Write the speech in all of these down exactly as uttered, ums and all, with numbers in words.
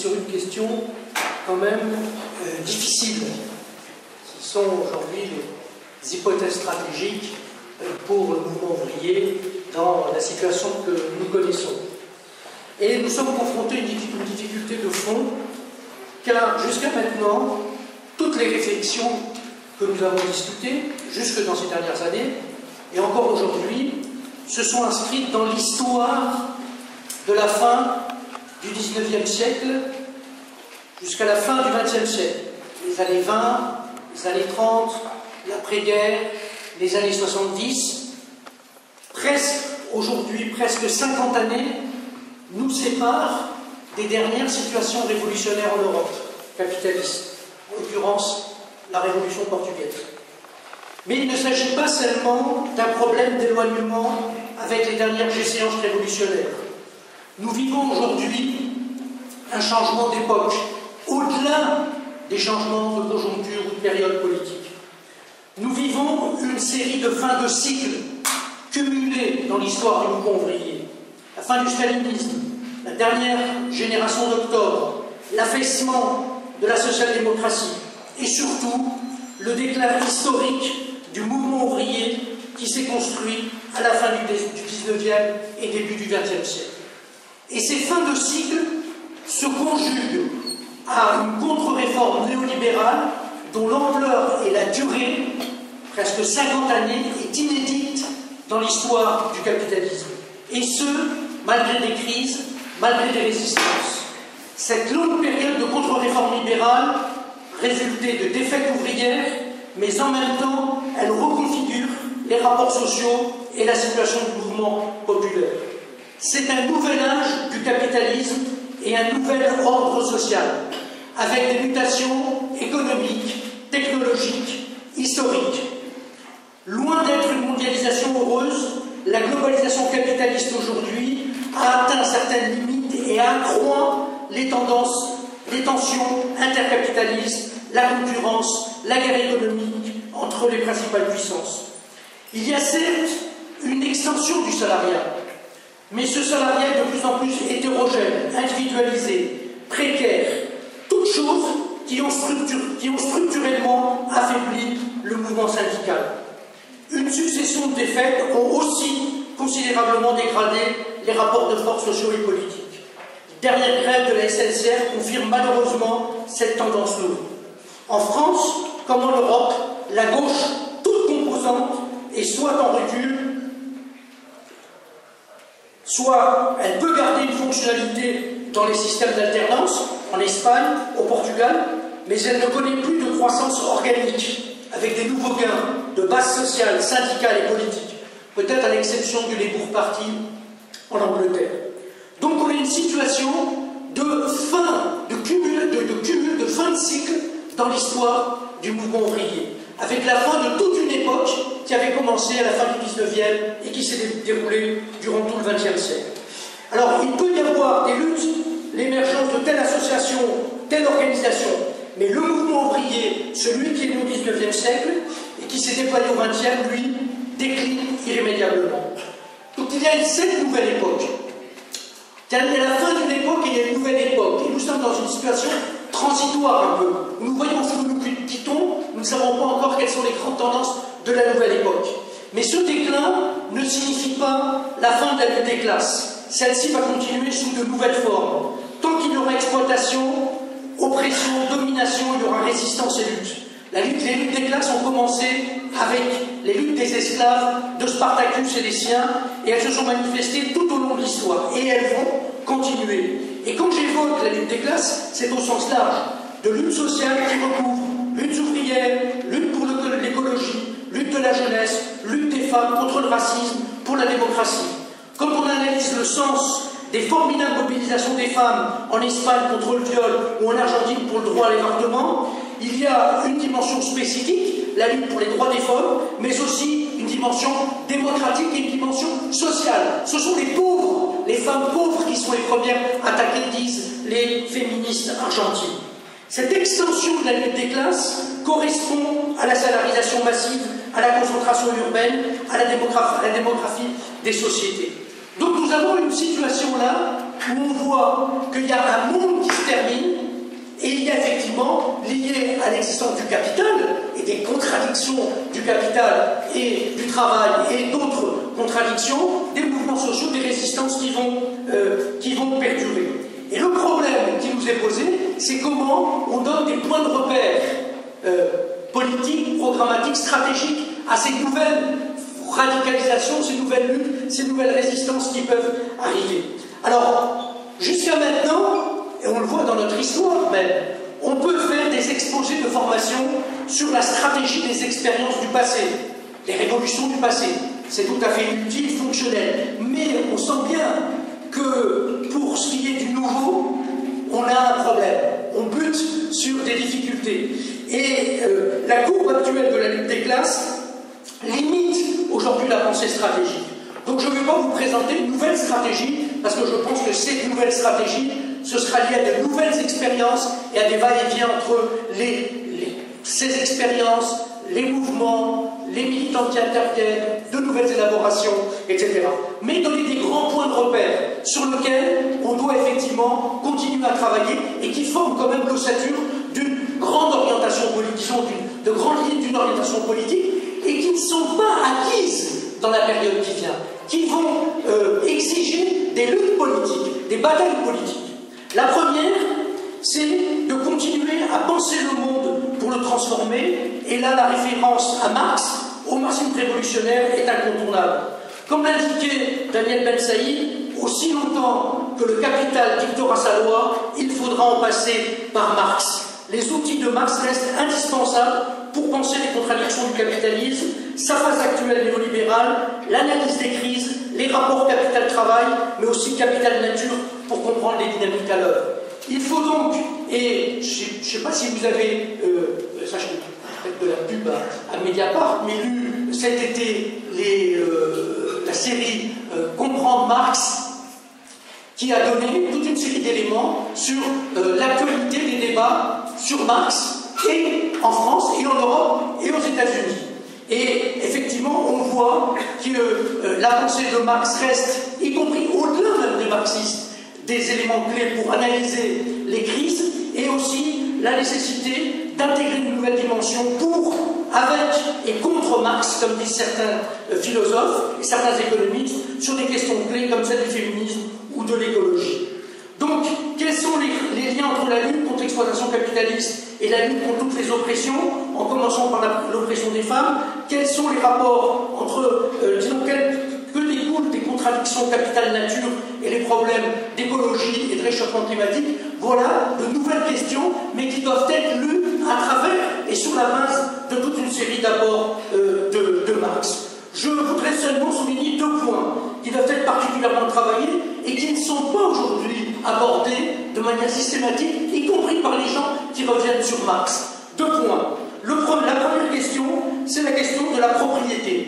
sur une question quand même euh, difficile, qui sont aujourd'hui les hypothèses stratégiques pour le mouvement ouvrier dans la situation que nous connaissons. Et nous sommes confrontés à une difficulté de fond, car jusqu'à maintenant, toutes les réflexions que nous avons discutées, jusque dans ces dernières années, et encore aujourd'hui, se sont inscrites dans l'histoire de la fin du dix-neuvième siècle jusqu'à la fin du vingtième siècle. Les années vingt, les années trente, l'après-guerre, les années soixante-dix, presque, aujourd'hui, presque cinquante années, nous séparent des dernières situations révolutionnaires en Europe, capitaliste, en l'occurrence la Révolution portugaise. Mais il ne s'agit pas seulement d'un problème d'éloignement avec les dernières échéances révolutionnaires. Nous vivons aujourd'hui un changement d'époque, au-delà des changements de conjoncture ou de période politique. Nous vivons une série de fins de cycle cumulées dans l'histoire du mouvement ouvrier. La fin du stalinisme, la dernière génération d'octobre, l'affaissement de la social-démocratie et surtout le déclin historique du mouvement ouvrier qui s'est construit à la fin du dix-neuvième et début du vingtième siècle. Et ces fins de cycle se conjuguent à une contre-réforme néolibérale dont l'ampleur et la durée, presque cinquante années, est inédite dans l'histoire du capitalisme. Et ce, malgré des crises, malgré des résistances. Cette longue période de contre-réforme libérale résultait de défaites ouvrières, mais en même temps, elle reconfigure les rapports sociaux et la situation du mouvement populaire. C'est un nouvel âge du capitalisme et un nouvel ordre social, avec des mutations économiques, technologiques, historiques. Loin d'être une mondialisation heureuse, la globalisation capitaliste aujourd'hui a atteint certaines limites et accroît les tendances, les tensions intercapitalistes, la concurrence, la guerre économique entre les principales puissances. Il y a certes une extension du salariat, mais ce salariat est de plus en plus hétérogène, individualisé, précaire, toutes choses qui ont, structure, qui ont structurellement affaibli le mouvement syndical. Une succession de défaites ont aussi considérablement dégradé les rapports de force sociaux et politiques. La dernière grève de la S N C F confirme malheureusement cette tendance lourde. En France, comme en Europe, la gauche, toute composante, est soit en recul, soit elle peut garder une fonctionnalité dans les systèmes d'alternance, en Espagne, au Portugal, mais elle ne connaît plus de croissance organique, avec des nouveaux gains de base sociale, syndicale et politique, peut-être à l'exception du Labour Party en Angleterre. Donc on a une situation de fin, de cumul, de, de cumul, de fin de cycle dans l'histoire du mouvement ouvrier, avec la fin de toute une époque qui avait commencé à la fin du dix-neuvième et qui s'est déroulée durant tout le vingtième siècle. Alors il peut y avoir des luttes, l'émergence de telle association, telle organisation, mais le mouvement ouvrier, celui qui est né au dix-neuvième siècle et qui s'est déployé au vingtième, lui, décline irrémédiablement. Donc il y a cette nouvelle époque. Il y a la fin d'une époque et il y a une nouvelle époque. Et nous sommes dans une situation transitoire un peu. Nous voyons où nous quittons, nous ne savons pas encore quelles sont les grandes tendances de la nouvelle époque. Mais ce déclin ne signifie pas la fin de la lutte des classes. Celle-ci va continuer sous de nouvelles formes. Tant qu'il y aura exploitation, oppression, domination, il y aura résistance et lutte. La lutte, les luttes des classes ont commencé avec les luttes des esclaves de Spartacus et des siens, et elles se sont manifestées tout au long de l'histoire, et elles vont continuer. Et quand j'évoque la lutte des classes, c'est au sens large, de lutte sociale qui recouvre lutte ouvrière, lutte pour l'écologie, lutte de la jeunesse, lutte des femmes contre le racisme, pour la démocratie. Quand on analyse le sens des formidables mobilisations des femmes en Espagne contre le viol ou en Argentine pour le droit à l'avortement, il y a une dimension spécifique, la lutte pour les droits des femmes, mais aussi une dimension démocratique et une dimension sociale. Ce sont les pauvres, les femmes pauvres qui sont les premières attaquées, disent les féministes argentines. Cette extension de la lutte des classes correspond à la salarisation massive, à la concentration urbaine, à la démographie, à la démographie des sociétés. Donc nous avons une situation là où on voit qu'il y a un monde qui se termine, des contradictions du capital et du travail et d'autres contradictions, des mouvements sociaux, des résistances qui vont, euh, qui vont perdurer. Et le problème qui nous est posé, c'est comment on donne des points de repère euh, politiques, programmatiques, stratégiques à ces nouvelles radicalisations, ces nouvelles luttes, ces nouvelles résistances qui peuvent arriver. Alors, jusqu'à maintenant, et on le voit dans notre histoire même, on peut faire des exposés de formation sur la stratégie des expériences du passé, les révolutions du passé. C'est tout à fait utile, fonctionnel. Mais on sent bien que pour ce qui est du nouveau, on a un problème. On bute sur des difficultés. Et euh, la courbe actuelle de la lutte des classes limite aujourd'hui la pensée stratégique. Donc je ne vais pas vous présenter une nouvelle stratégie, parce que je pense que cette nouvelle stratégie, ce sera lié à de nouvelles expériences et à des va-et-vient entre les, les, ces expériences, les mouvements, les militants qui interviennent, de nouvelles élaborations, et cetera. Mais donner des grands points de repère sur lesquels on doit effectivement continuer à travailler et qui forment quand même l'ossature d'une grande orientation politique, disons, de grandes lignes d'une orientation politique, et qui ne sont pas acquises dans la période qui vient, qui vont euh, exiger des luttes politiques, des batailles politiques. La première, c'est de continuer à penser le monde pour le transformer, et là la référence à Marx, au marxisme révolutionnaire, est incontournable. Comme l'indiquait Daniel Ben Saïd, aussi longtemps que le capital dictera sa loi, il faudra en passer par Marx. Les outils de Marx restent indispensables pour penser les contradictions du capitalisme, sa phase actuelle néolibérale, l'analyse des crises, les rapports capital-travail, mais aussi capital-nature pour comprendre les dynamiques à l'œuvre. Il faut donc, et je ne sais pas si vous avez, euh, ça je peut-être de la pub à, à Mediapart, mais lu cet été les, euh, la série euh, Comprendre Marx, qui a donné toute une série d'éléments sur euh, l'actualité des débats sur Marx, et en France, et en Europe, et aux États-Unis. Et effectivement, on voit que euh, la pensée de Marx reste, y compris au-delà même des marxistes, des éléments clés pour analyser les crises, et aussi la nécessité d'intégrer une nouvelle dimension pour, avec et contre Marx, comme disent certains euh, philosophes et certains économistes, sur des questions clés comme celle du féminisme ou de l'écologie. Donc, quels sont les, les liens entre la lutte contre l'exploitation capitaliste et la lutte contre toutes les oppressions, en commençant par l'oppression des femmes? Quels sont les rapports entre, euh, disons, quel, que découlent des contradictions capital-nature et les problèmes d'écologie et de réchauffement climatique? Voilà de nouvelles questions, mais qui doivent être lues à travers et sur la base de toute une série d'apports euh, de, de Marx. Je voudrais seulement souligner deux points qui doivent être particulièrement travaillés et qui ne sont pas aujourd'hui abordés de manière systématique, y compris par les gens qui reviennent sur Marx. Deux points. Le, la première question, c'est la question de la propriété.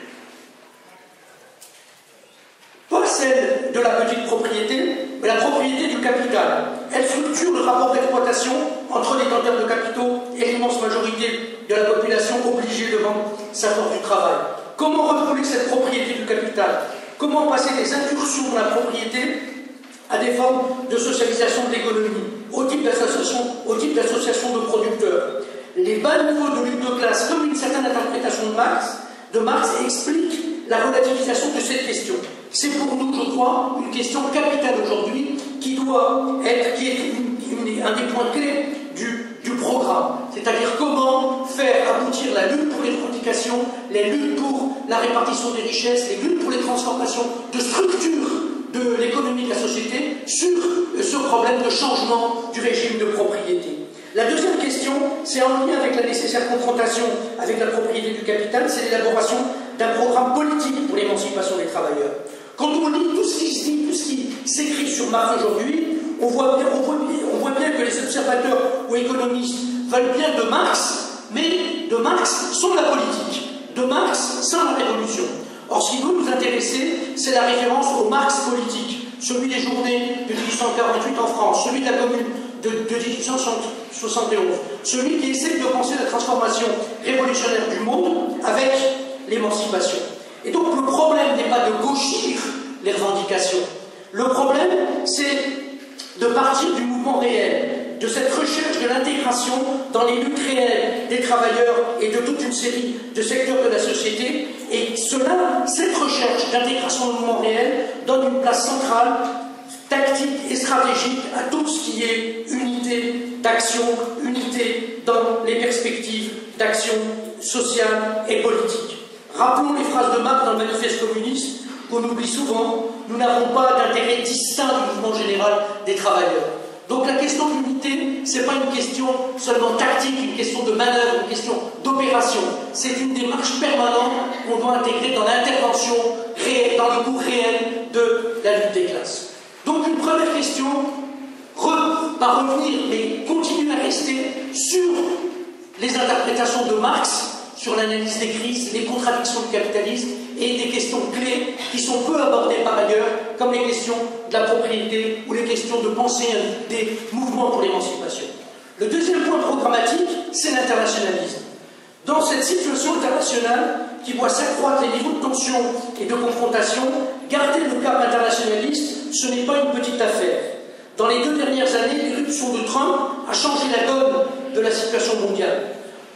Pas celle de la petite propriété, mais la propriété du capital. Elle structure le rapport d'exploitation entre les tenteurs de capitaux et l'immense majorité de la population obligée de vendre sa force du travail. Comment refouler cette propriété du capital? Comment passer des incursions dans la propriété à des formes de socialisation de l'économie, au type d'association, au type d'association de producteurs? Les bas niveaux de lutte de classe, comme une certaine interprétation de Marx, de Marx explique la relativisation de cette question. C'est pour nous, je crois, une question capitale aujourd'hui qui doit être, qui est une, une, un des points clés du, du programme. C'est-à-dire comment faire aboutir la lutte pour les revendications, les luttes pour la répartition des richesses, les luttes pour les transformations de structure de l'économie de la société sur ce problème de changement du régime de propriété. La deuxième question, c'est en lien avec la nécessaire confrontation avec la propriété du capital, c'est l'élaboration d'un programme politique pour l'émancipation des travailleurs. Quand on lit tout ce qui se dit, tout ce qui s'écrit sur Marx aujourd'hui, on voit, bien, on, voit, on voit bien que les observateurs ou économistes veulent bien de Marx, mais de Marx sans la politique, de Marx sans la révolution. Or, ce qui doit nous intéresser, c'est la référence au Marx politique, celui des journées de mille huit cent quarante-huit en France, celui de la Commune de, de mille huit cent soixante et onze, celui qui essaie de penser la transformation révolutionnaire du monde avec l'émancipation. Et donc le problème n'est pas de gauchir les revendications. Le problème, c'est de partir du mouvement réel, de cette recherche de l'intégration dans les luttes réelles des travailleurs et de toute une série de secteurs de la société. Et cela, cette recherche d'intégration au mouvement réel donne une place centrale, tactique et stratégique à tout ce qui est unité d'action, unité dans les perspectives d'action sociale et politique. Rappelons les phrases de Marx dans le manifeste communiste qu'on oublie souvent: nous n'avons pas d'intérêt distinct du mouvement général des travailleurs. Donc la question d'unité, ce n'est pas une question seulement tactique, une question de manœuvre, une question d'opération. C'est une démarche permanente qu'on doit intégrer dans l'intervention réelle, dans le cours réel de la lutte des classes. Donc une première question, re, pas revenir, mais continuer à rester sur les interprétations de Marx, sur l'analyse des crises, les contradictions du capitalisme et des questions clés qui sont peu abordées par ailleurs, comme les questions de la propriété ou les questions de pensée des mouvements pour l'émancipation. Le deuxième point programmatique, c'est l'internationalisme. Dans cette situation internationale qui voit s'accroître les niveaux de tension et de confrontation, garder le cap internationaliste, ce n'est pas une petite affaire. Dans les deux dernières années, l'éruption de Trump a changé la donne de la situation mondiale.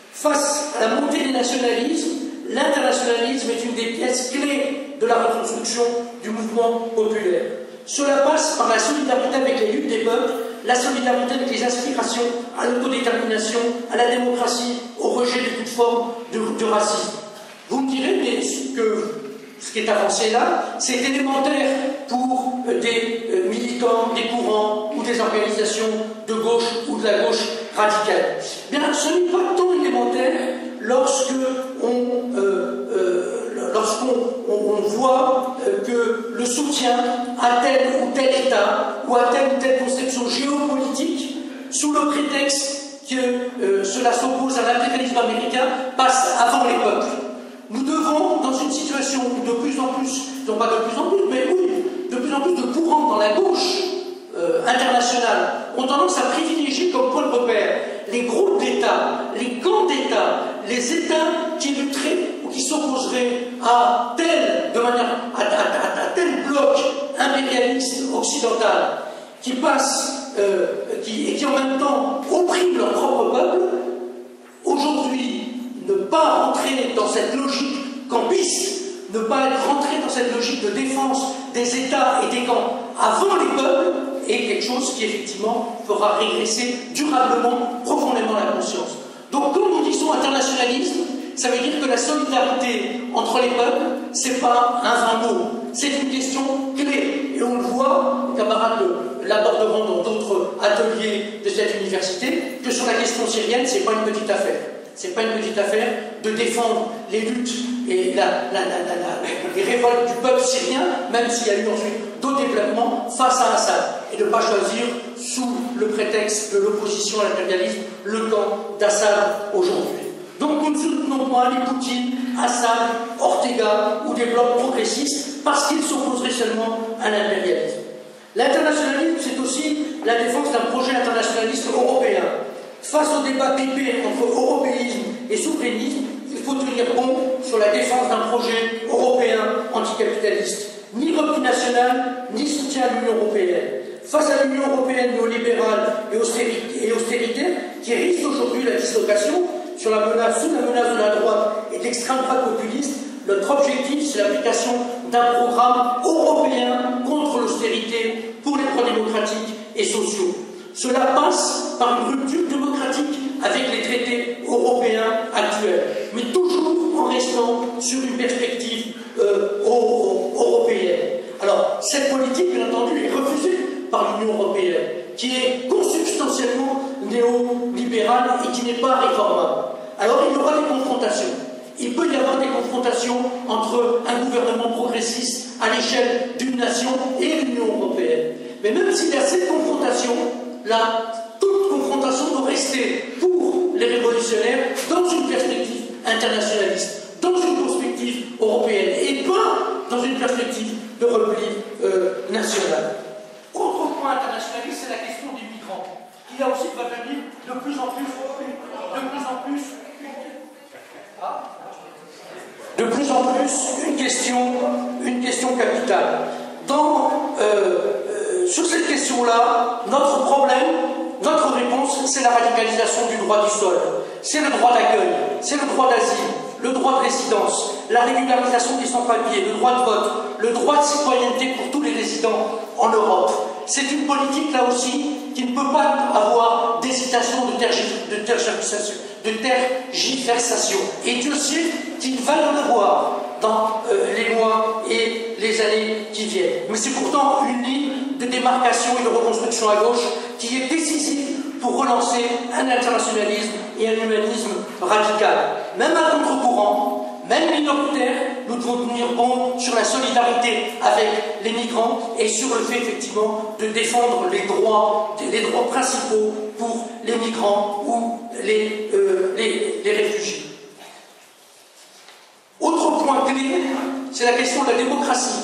Face à la montée des nationalismes, l'internationalisme est une des pièces clés de la reconstruction du mouvement populaire. Cela passe par la solidarité avec les luttes des peuples, la solidarité avec les aspirations à l'autodétermination, à la démocratie, au rejet de toute forme de, de racisme. Vous me direz, mais ce, que, ce qui est avancé là, c'est élémentaire pour des euh, militants, des courants ou des organisations de gauche ou de la gauche radicale. Bien, ce n'est pas tant élémentaire lorsque on, euh, euh, lorsqu'on on, on voit euh, que le soutien à tel ou tel État ou à telle ou telle conception géopolitique, sous le prétexte que euh, cela s'oppose à l'impérialisme américain, passe avant les peuples. Nous devons, dans une situation où de plus en plus, non pas de plus en plus, mais oui, de plus en plus de courants dans la gauche euh, internationale ont tendance à privilégier comme point de repère les groupes d'États, les camps d'États, les États qui lutteraient ou qui s'opposeraient à tel, de manière, à, à, à, à tel bloc impérialiste occidental qui passe euh, qui, et qui en même temps opprime leur propre peuple. Aujourd'hui, ne pas rentrer dans cette logique campiste, ne pas être rentré dans cette logique de défense des États et des camps avant les peuples, est quelque chose qui effectivement fera régresser durablement, profondément la conscience. Donc quand nous disons internationalisme, ça veut dire que la solidarité entre les peuples, c'est pas un vain mot, c'est une question clé. Et on le voit, les camarades l'aborderont dans d'autres ateliers de cette université, que sur la question syrienne, c'est pas une petite affaire. C'est pas une petite affaire de défendre les luttes et la, la, la, la, la, les révoltes du peuple syrien, même s'il y a eu ensuite d'autres développements face à Assad, et de ne pas choisir sous le prétexte de l'opposition à l'impérialisme le camp d'Assad aujourd'hui. Donc nous ne soutenons pas les Poutine, Assad, Ortega ou des blocs progressistes parce qu'ils s'opposeraient seulement à l'impérialisme. L'internationalisme, c'est aussi la défense d'un projet internationaliste européen. Face au débat pépé entre européisme et souverainisme, il faut tenir bon sur la défense d'un projet européen anticapitaliste. Ni repli national, ni soutien à l'Union européenne. Face à l'Union européenne néolibérale et austéritaire, qui risque aujourd'hui la dislocation sur la menace, sous la menace de la droite et de l'extrême droite populiste, notre objectif, c'est l'application d'un programme européen contre l'austérité pour les droits démocratiques et sociaux. Cela passe par une rupture démocratique avec les traités européens actuels, mais toujours en restant sur une perspective euh, européenne. Alors, cette politique, bien entendu, est refusée par l'Union européenne, qui est consubstantiellement néolibérale et qui n'est pas réformable. Alors, il y aura des confrontations. Il peut y avoir des confrontations entre un gouvernement progressiste à l'échelle d'une nation et l'Union européenne. Mais même s'il y a cette confrontation, là, toute confrontation doit rester pour les révolutionnaires dans une perspective internationaliste, dans une perspective européenne et pas dans une perspective de repli euh, national. Autre point internationaliste, c'est la question des migrants, qui là aussi va devenir de plus en plus, de plus en plus, ah, de plus en plus une question, une question capitale. Dans, euh, euh, sur cette question-là, notre problème, notre réponse c'est la radicalisation du droit du sol, c'est le droit d'accueil, c'est le droit d'asile, le droit de résidence, la régularisation des sans-papiers, le droit de vote, le droit de citoyenneté pour tous les résidents en Europe. C'est une politique, là aussi, qui ne peut pas avoir d'hésitation, de, tergi- de, tergiversation, de tergiversation. Et Dieu sait qu'il va y en avoir dans euh, les mois et les années qui viennent. Mais c'est pourtant une ligne de démarcation et de reconstruction à gauche qui est décisive pour relancer un internationalisme et un humanisme radical. Même à contre-courant, même minoritaire, nous devons tenir bon sur la solidarité avec les migrants et sur le fait effectivement de défendre les droits, les droits principaux pour les migrants ou les, euh, les, les réfugiés. Autre point clé, c'est la question de la démocratie.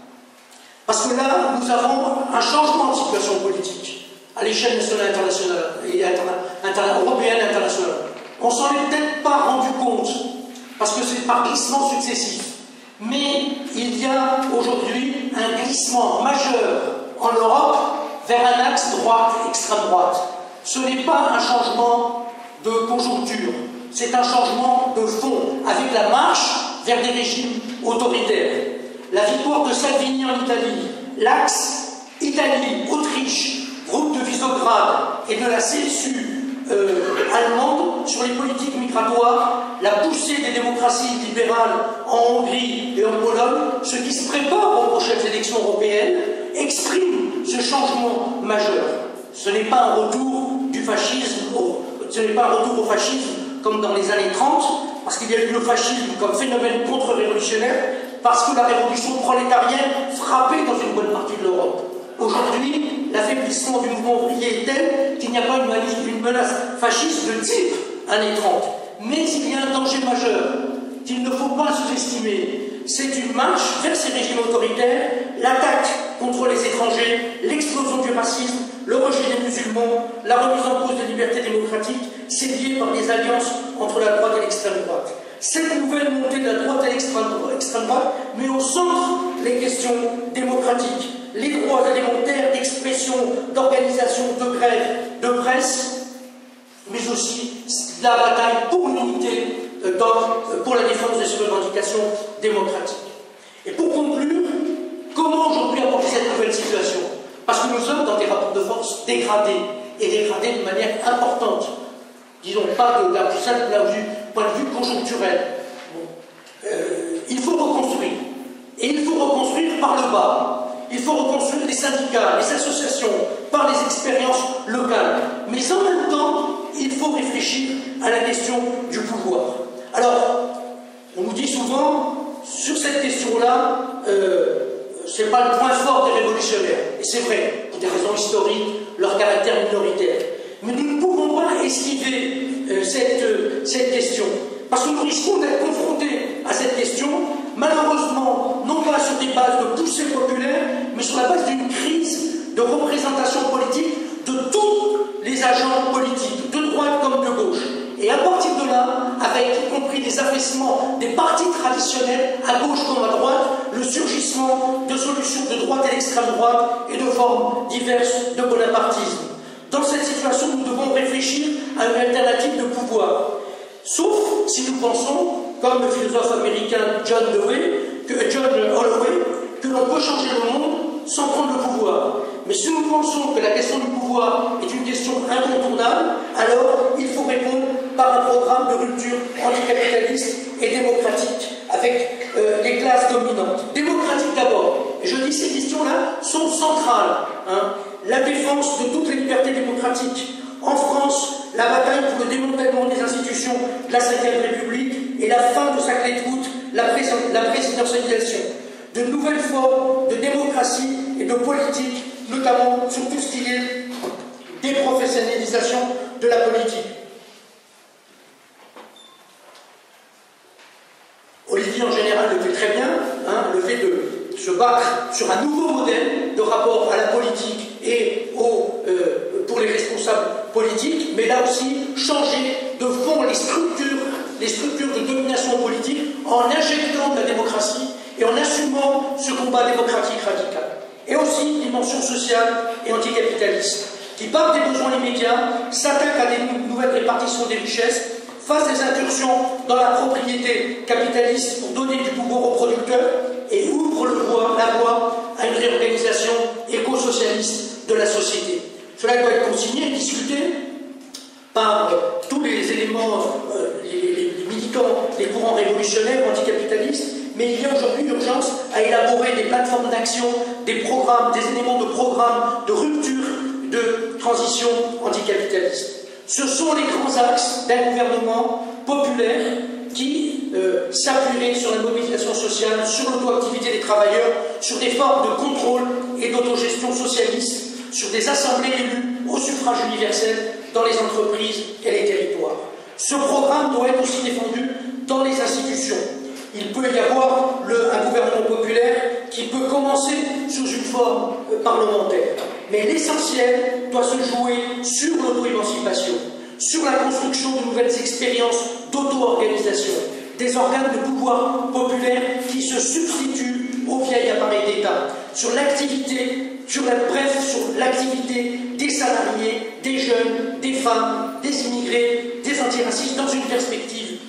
Parce que là, nous avons un changement de situation politique à l'échelle nationale, internationale, et interna- interna- européenne et internationale. On s'en est peut-être pas rendu compte, parce que c'est par glissement successif. Mais il y a aujourd'hui un glissement majeur en Europe vers un axe droite-extrême droite. Ce n'est pas un changement de conjoncture, c'est un changement de fond, avec la marche vers des régimes autoritaires. La victoire de Salvini en Italie, l'axe Italie-Autriche, groupe de Visegrad et de la C S U euh, allemande sur les politiques migratoires, la poussée des démocraties libérales en Hongrie et en Pologne, ce qui se prépare aux prochaines élections européennes, exprime ce changement majeur. Ce n'est pas un retour du fascisme, au, ce n'est pas un retour au fascisme comme dans les années trente, parce qu'il y a eu le fascisme comme phénomène contre-révolutionnaire, parce que la révolution prolétarienne frappait dans une bonne partie de l'Europe. Aujourd'hui, l'affaiblissement du mouvement ouvrier est tel qu'il n'y a pas une, une menace fasciste de type années trente. Mais il y a un danger majeur qu'il ne faut pas sous-estimer. C'est une marche vers ces régimes autoritaires, l'attaque contre les étrangers, l'explosion du racisme, le rejet des musulmans, la remise en cause des libertés démocratiques, c'est lié par des alliances entre la droite et l'extrême droite. Cette nouvelle montée de la droite à l'extrême droite met au centre les questions démocratiques, les droits élémentaires d'expression, d'organisation, de grève, de presse, mais aussi la bataille pour l'unité, pour la défense de ces revendications démocratiques. Et pour conclure, comment aujourd'hui aborder cette nouvelle situation? Parce que nous sommes dans des rapports de force dégradés, et dégradés de manière importante. Disons pas d'un plus simple point de vue conjoncturel. Bon. Euh, il faut reconstruire. Et il faut reconstruire par le bas. Il faut reconstruire les syndicats, les associations, par les expériences locales. Mais en même temps, il faut réfléchir à la question du pouvoir. Alors, on nous dit souvent, sur cette question-là, euh, ce n'est pas le point fort des révolutionnaires. Et c'est vrai, pour des raisons historiques, leur caractère minoritaire. Mais nous ne pouvons pas esquiver euh, cette, euh, cette question. Parce que nous risquons d'être confrontés à cette question, malheureusement, non pas sur des bases de poussée populaire, mais sur la base d'une crise de représentation politique de tous les agents politiques, de droite comme de gauche. Et à partir de là, avec y compris des affaissements des partis traditionnels, à gauche comme à droite, le surgissement de solutions de droite et d'extrême droite et de formes diverses de bonapartisme. Dans cette situation, nous devons réfléchir à une alternative de pouvoir. Sauf si nous pensons, comme le philosophe américain John Dewey, que, John Holloway, que l'on peut changer le monde sans prendre le pouvoir. Mais si nous pensons que la question du pouvoir est une question incontournable, alors il faut répondre par un programme de rupture anticapitaliste et démocratique avec euh, les classes dominantes. Démocratique d'abord. Et je dis ces questions-là sont centrales. Hein. La défense de toutes les libertés démocratiques. En France, la bataille pour le démantèlement des institutions de la cinquième République et la fin de sa clé de voûte, la, prés la présidentialisation. De nouvelles formes de démocratie et de politique, notamment sur tout ce qui est déprofessionnalisation de la politique. Olivier, en général, le fait très bien, hein, le fait de se battre sur un nouveau modèle de rapport à la politique et au, euh, pour les responsables politiques, mais là aussi, changer de fond les structures, les structures de domination politique en injectant de la démocratie et en assumant ce combat démocratique radical. Et aussi une dimension sociale et anticapitaliste. qui part des besoins immédiats, s'attaque à des nouvelles répartitions des richesses, fasse des incursions dans la propriété capitaliste pour donner du pouvoir aux producteurs et ouvre le voie, la voie à une réorganisation éco-socialiste de la société. Cela doit être consigné et discuté par euh, tous les éléments, euh, les, les, les militants, les courants révolutionnaires, anticapitalistes, mais il y a aujourd'hui urgence à élaborer des plateformes d'action, des programmes, des éléments de programme, de rupture, de transition anticapitaliste. Ce sont les grands axes d'un gouvernement populaire qui euh, s'appuierait sur la mobilisation sociale, sur l'auto-activité des travailleurs, sur des formes de contrôle et d'autogestion socialiste, sur des assemblées élues au suffrage universel dans les entreprises et les territoires. Ce programme doit être aussi défendu dans les institutions. Il peut y avoir le, un gouvernement populaire qui peut commencer sous une forme euh, parlementaire. Mais l'essentiel doit se jouer sur l'auto-émancipation, sur la construction de nouvelles expériences d'auto-organisation, des organes de pouvoir populaire qui se substituent au vieil appareil d'État, sur l'activité, sur la, bref, sur l'activité des salariés, des jeunes, des femmes, des immigrés, des antiracistes, dans une perspective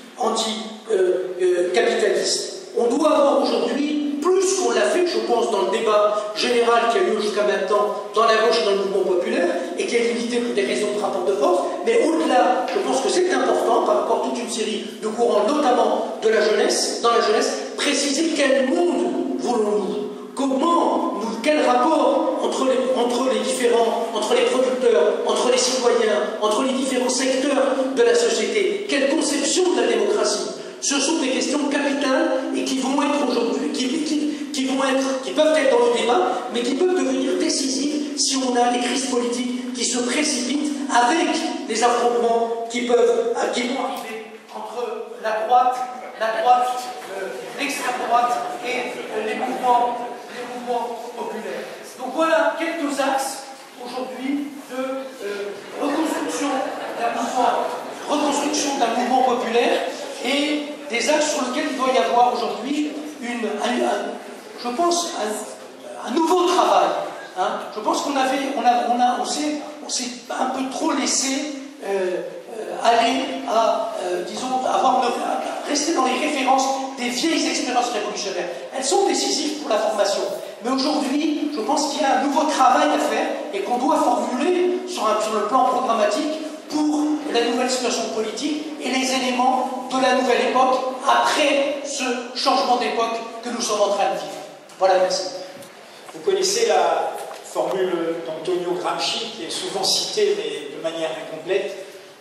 anti-capitaliste. On doit avoir aujourd'hui, plus qu'on l'a fait, je pense, dans le débat général qui a eu jusqu'à maintenant dans la gauche et dans le mouvement populaire, et qui est limité pour des raisons de rapport de force, mais au-delà, je pense que c'est important, par rapport à toute une série de courants, notamment de la jeunesse, dans la jeunesse, préciser quel monde voulons-nous, comment, nous, quel rapport entre les, entre les différents, entre les producteurs, entre les citoyens, entre les différents secteurs de la société, quelle conception de la démocratie. Ce sont des questions capitales et qui vont être aujourd'hui, qui, qui, qui vont être, qui peuvent être dans le débat, mais qui peuvent devenir décisives si on a des crises politiques qui se précipitent avec des affrontements qui peuvent, qui vont arriver entre la droite, la droite, euh, l'extrême droite et euh, les mouvements, les mouvements populaires. Donc voilà quelques axes aujourd'hui de euh, reconstruction d'un mouvement, reconstruction d'un mouvement populaire. Et des axes sur lesquels il doit y avoir aujourd'hui une, un, un, je pense, un, un nouveau travail. Hein. Je pense qu'on avait, on a, on a, on s'est, on s'est un peu trop laissé euh, euh, aller à, euh, disons, avoir une, à rester dans les références des vieilles expériences révolutionnaires. Elles sont décisives pour la formation. Mais aujourd'hui, je pense qu'il y a un nouveau travail à faire et qu'on doit formuler sur, un, sur le plan programmatique pour la nouvelle situation politique et les éléments de la nouvelle époque après ce changement d'époque que nous sommes en train de vivre. Voilà, merci. Vous connaissez la formule d'Antonio Gramsci qui est souvent citée mais de manière incomplète.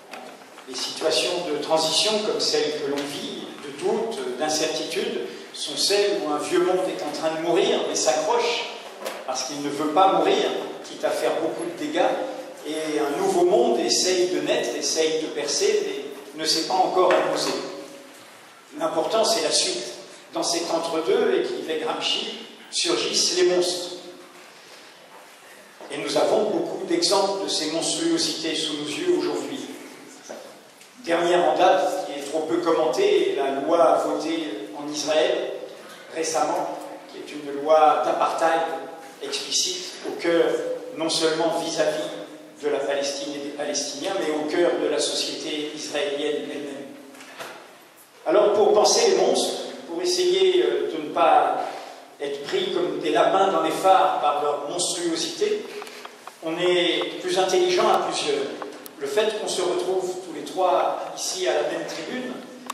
Les situations de transition comme celles que l'on vit, de doute, d'incertitude, sont celles où un vieux monde est en train de mourir mais s'accroche parce qu'il ne veut pas mourir, quitte à faire beaucoup de dégâts. Et un nouveau monde essaye de naître, essaye de percer, mais ne s'est pas encore imposé. L'important, c'est la suite. Dans cet entre-deux, écrivait Gramsci, surgissent les monstres. Et nous avons beaucoup d'exemples de ces monstruosités sous nos yeux aujourd'hui. Dernière en date, qui est trop peu commentée, la loi votée en Israël récemment, qui est une loi d'apartheid explicite, au cœur non seulement vis-à-vis de la Palestine et des Palestiniens, mais au cœur de la société israélienne elle-même. Alors, pour penser les monstres, pour essayer de ne pas être pris comme des lapins dans les phares par leur monstruosité, on est plus intelligent à plusieurs. Le fait qu'on se retrouve tous les trois ici à la même tribune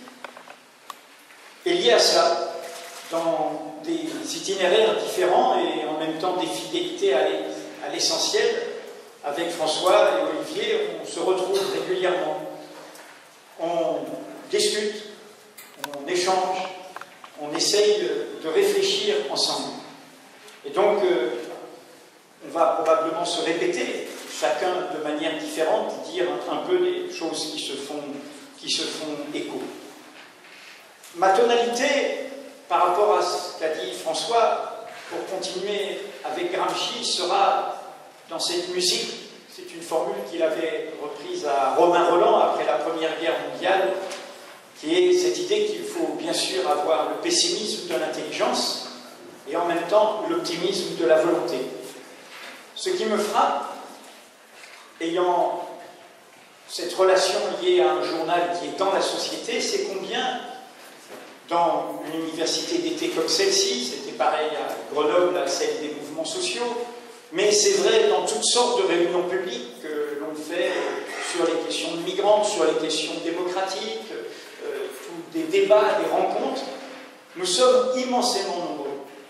est lié à cela, dans des itinéraires différents et en même temps des fidélités à l'essentiel. Avec François et Olivier, on se retrouve régulièrement. On discute, on échange, on essaye de, de réfléchir ensemble. Et donc, euh, on va probablement se répéter, chacun de manière différente, dire un, un peu les choses qui se font, qui se font écho. Ma tonalité, par rapport à ce qu'a dit François, pour continuer avec Gramsci, sera dans cette musique. C'est une formule qu'il avait reprise à Romain Rolland après la Première Guerre mondiale, qui est cette idée qu'il faut bien sûr avoir le pessimisme de l'intelligence et en même temps l'optimisme de la volonté. Ce qui me frappe ayant cette relation liée à un journal qui est dans la société, c'est combien, dans une université d'été comme celle-ci, c'était pareil à Grenoble, à celle des mouvements sociaux, mais c'est vrai dans toutes sortes de réunions publiques que l'on fait sur les questions de migrants, sur les questions démocratiques, euh, tous des débats, des rencontres, nous sommes immensément nombreux.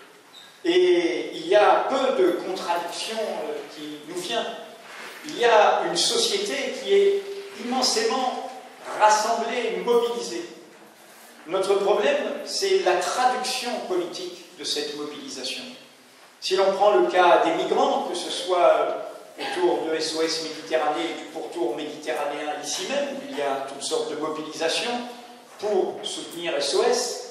Et il y a peu de contradictions euh, qui nous viennent. Il y a une société qui est immensément rassemblée, mobilisée. Notre problème, c'est la traduction politique de cette mobilisation. Si l'on prend le cas des migrants, que ce soit autour de S O S Méditerranée et du pourtour méditerranéen ici même, il y a toutes sortes de mobilisations pour soutenir S O S,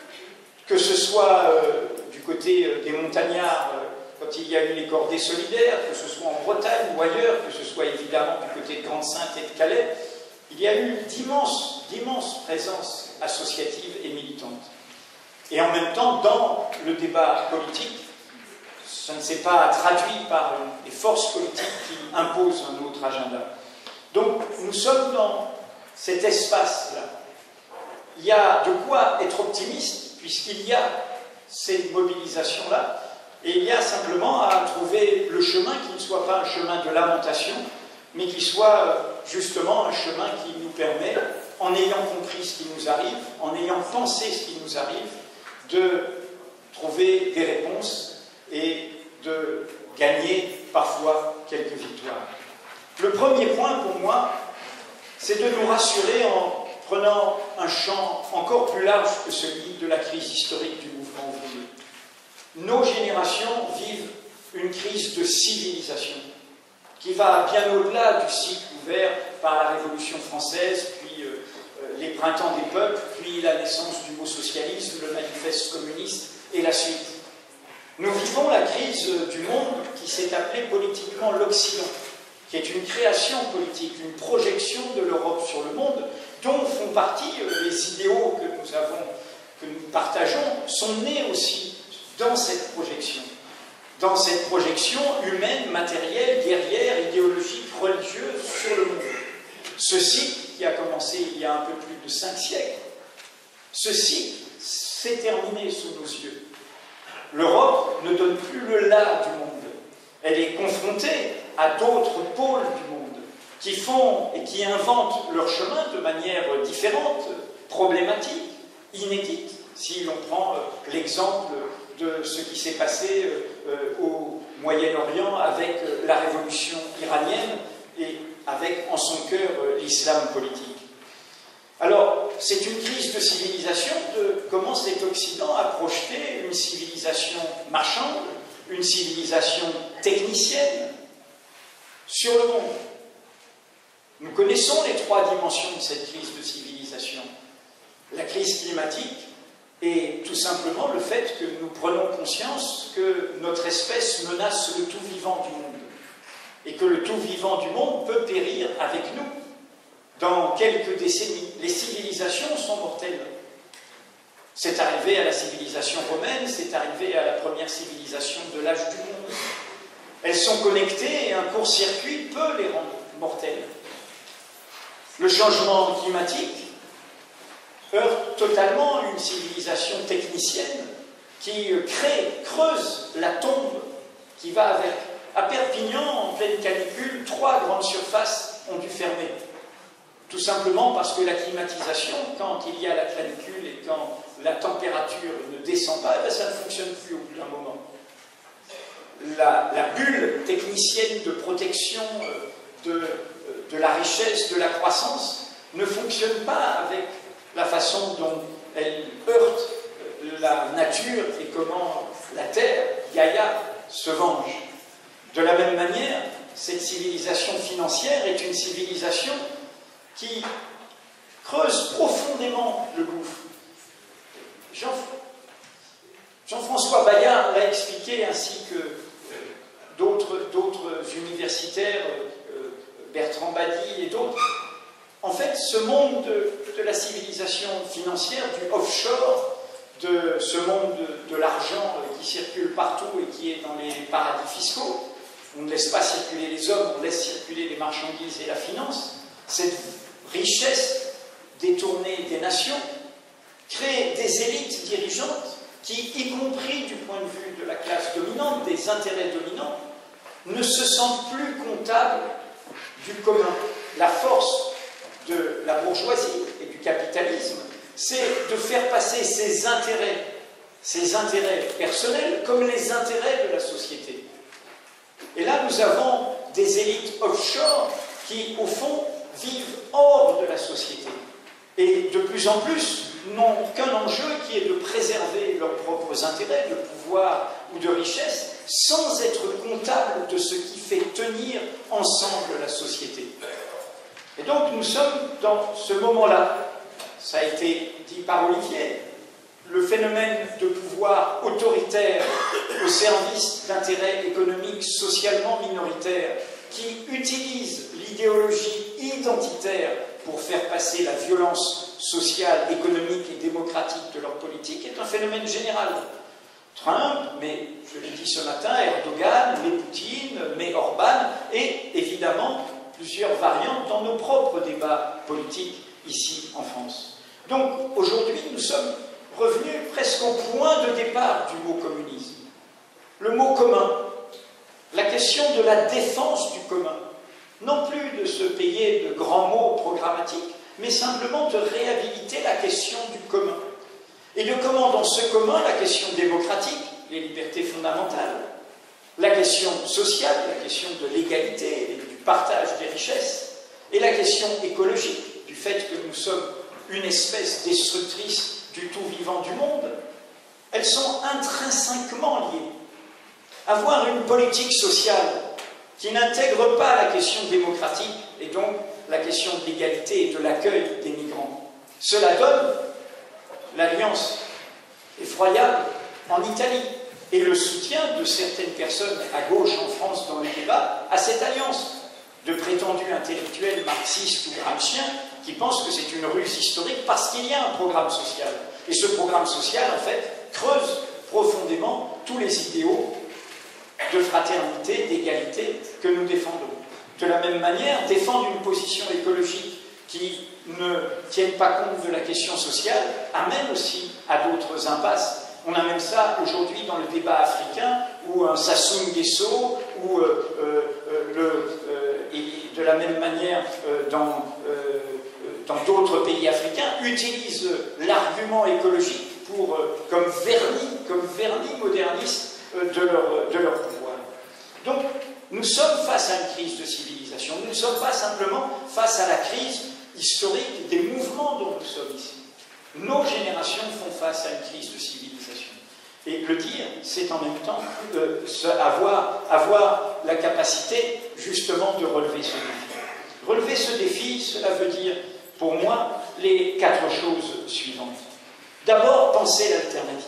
que ce soit euh, du côté euh, des montagnards, euh, quand il y a eu les cordées solidaires, que ce soit en Bretagne ou ailleurs, que ce soit évidemment du côté de Grande-Synthe et de Calais, il y a eu d'immenses, d'immenses présences associatives et militantes. Et en même temps, dans le débat politique, ça ne s'est pas traduit par les forces politiques qui imposent un autre agenda. Donc, nous sommes dans cet espace-là. Il y a de quoi être optimiste, puisqu'il y a cette mobilisation-là, et il y a simplement à trouver le chemin qui ne soit pas un chemin de lamentation, mais qui soit justement un chemin qui nous permet, en ayant compris ce qui nous arrive, en ayant pensé ce qui nous arrive, de trouver des réponses et de gagner parfois quelques victoires. Le premier point pour moi, c'est de nous rassurer en prenant un champ encore plus large que celui de la crise historique du mouvement ouvrier. Nos générations vivent une crise de civilisation qui va bien au-delà du cycle ouvert par la Révolution française, puis euh, les printemps des peuples, puis la naissance du mot socialisme, le manifeste communiste et la suite. Nous vivons la crise du monde qui s'est appelée politiquement l'Occident, qui est une création politique, une projection de l'Europe sur le monde, dont font partie les idéaux que nous avons, que nous partageons, sont nés aussi dans cette projection. Dans cette projection humaine, matérielle, guerrière, idéologique, religieuse sur le monde. Ce cycle, qui a commencé il y a un peu plus de cinq siècles, ce cycle s'est terminé sous nos yeux. L'Europe ne donne plus le là du monde. Elle est confrontée à d'autres pôles du monde qui font et qui inventent leur chemin de manière différente, problématique, inédite. Si l'on prend l'exemple de ce qui s'est passé au Moyen-Orient avec la révolution iranienne et avec en son cœur l'islam politique. Alors, c'est une crise de civilisation de comment cet Occident a projeté une civilisation marchande, une civilisation technicienne sur le monde. Nous connaissons les trois dimensions de cette crise de civilisation. La crise climatique est tout simplement le fait que nous prenons conscience que notre espèce menace le tout vivant du monde et que le tout vivant du monde peut périr avec nous. Dans quelques décennies, les civilisations sont mortelles. C'est arrivé à la civilisation romaine, c'est arrivé à la première civilisation de l'âge du monde. Elles sont connectées et un court-circuit peut les rendre mortelles. Le changement climatique heurte totalement une civilisation technicienne qui crée, creuse la tombe qui va avec. À Perpignan, en pleine canicule, trois grandes surfaces ont dû fermer. Tout simplement parce que la climatisation, quand il y a la canicule et quand la température ne descend pas, eh bien ça ne fonctionne plus au bout d'un moment. La, la bulle technicienne de protection de, de la richesse, de la croissance, ne fonctionne pas avec la façon dont elle heurte la nature et comment la terre, Gaïa, se venge. De la même manière, cette civilisation financière est une civilisation qui creuse profondément le gouffre. Jean, Jean-François Bayard l'a expliqué, ainsi que euh, d'autres, d'autres universitaires, euh, Bertrand Badi et d'autres. En fait, ce monde de, de la civilisation financière, du offshore, de ce monde de, de l'argent qui circule partout et qui est dans les paradis fiscaux, on ne laisse pas circuler les hommes, on laisse circuler les marchandises et la finance, cette richesse détournée des nations crée des élites dirigeantes qui, y compris du point de vue de la classe dominante, des intérêts dominants, ne se sentent plus comptables du commun. La force de la bourgeoisie et du capitalisme, c'est de faire passer ses intérêts, ses intérêts personnels comme les intérêts de la société. Et là, nous avons des élites offshore qui, au fond, vivent hors de la société. Et de plus en plus, n'ont qu'un enjeu qui est de préserver leurs propres intérêts, de pouvoir ou de richesse, sans être comptables de ce qui fait tenir ensemble la société. Et donc, nous sommes dans ce moment-là. Ça a été dit par Olivier, le phénomène de pouvoir autoritaire au service d'intérêts économiques socialement minoritaires qui utilisent l'idéologie identitaire pour faire passer la violence sociale, économique et démocratique de leur politique est un phénomène général. Trump, mais je l'ai dit ce matin, Erdogan, mais Poutine, mais Orban, et évidemment plusieurs variantes dans nos propres débats politiques ici en France. Donc aujourd'hui, nous sommes revenus presque au point de départ du mot communisme. Le mot commun, la question de la défense du commun, non plus de se payer de grands mots programmatiques, mais simplement de réhabiliter la question du commun. Et de comment dans ce commun, la question démocratique, les libertés fondamentales, la question sociale, la question de l'égalité et du partage des richesses, et la question écologique, du fait que nous sommes une espèce destructrice du tout vivant du monde, elles sont intrinsèquement liées. Avoir une politique sociale qui n'intègre pas la question démocratique et donc la question de l'égalité et de l'accueil des migrants, cela donne l'alliance effroyable en Italie et le soutien de certaines personnes à gauche en France dans le débat à cette alliance, de prétendus intellectuels marxistes ou gramsciens qui pensent que c'est une ruse historique parce qu'il y a un programme social. Et ce programme social, en fait, creuse profondément tous les idéaux de fraternité, d'égalité que nous défendons. De la même manière, défendre une position écologique qui ne tienne pas compte de la question sociale amène aussi à d'autres impasses. On a même ça aujourd'hui dans le débat africain où un Sassou Nguesso ou euh, euh, le, euh, et de la même manière euh, dans euh, dans d'autres pays africains utilisent l'argument écologique pour, euh, comme vernis, comme vernis moderniste euh, de, leur, de leur pouvoir. Donc nous sommes face à une crise de civilisation, nous ne sommes pas simplement face à la crise historique des mouvements dont nous sommes ici. Nos générations font face à une crise de civilisation. Et le dire, c'est en même temps euh, avoir, avoir la capacité justement de relever ce défi. Relever ce défi, cela veut dire, pour moi, les quatre choses suivantes. D'abord, penser l'alternative.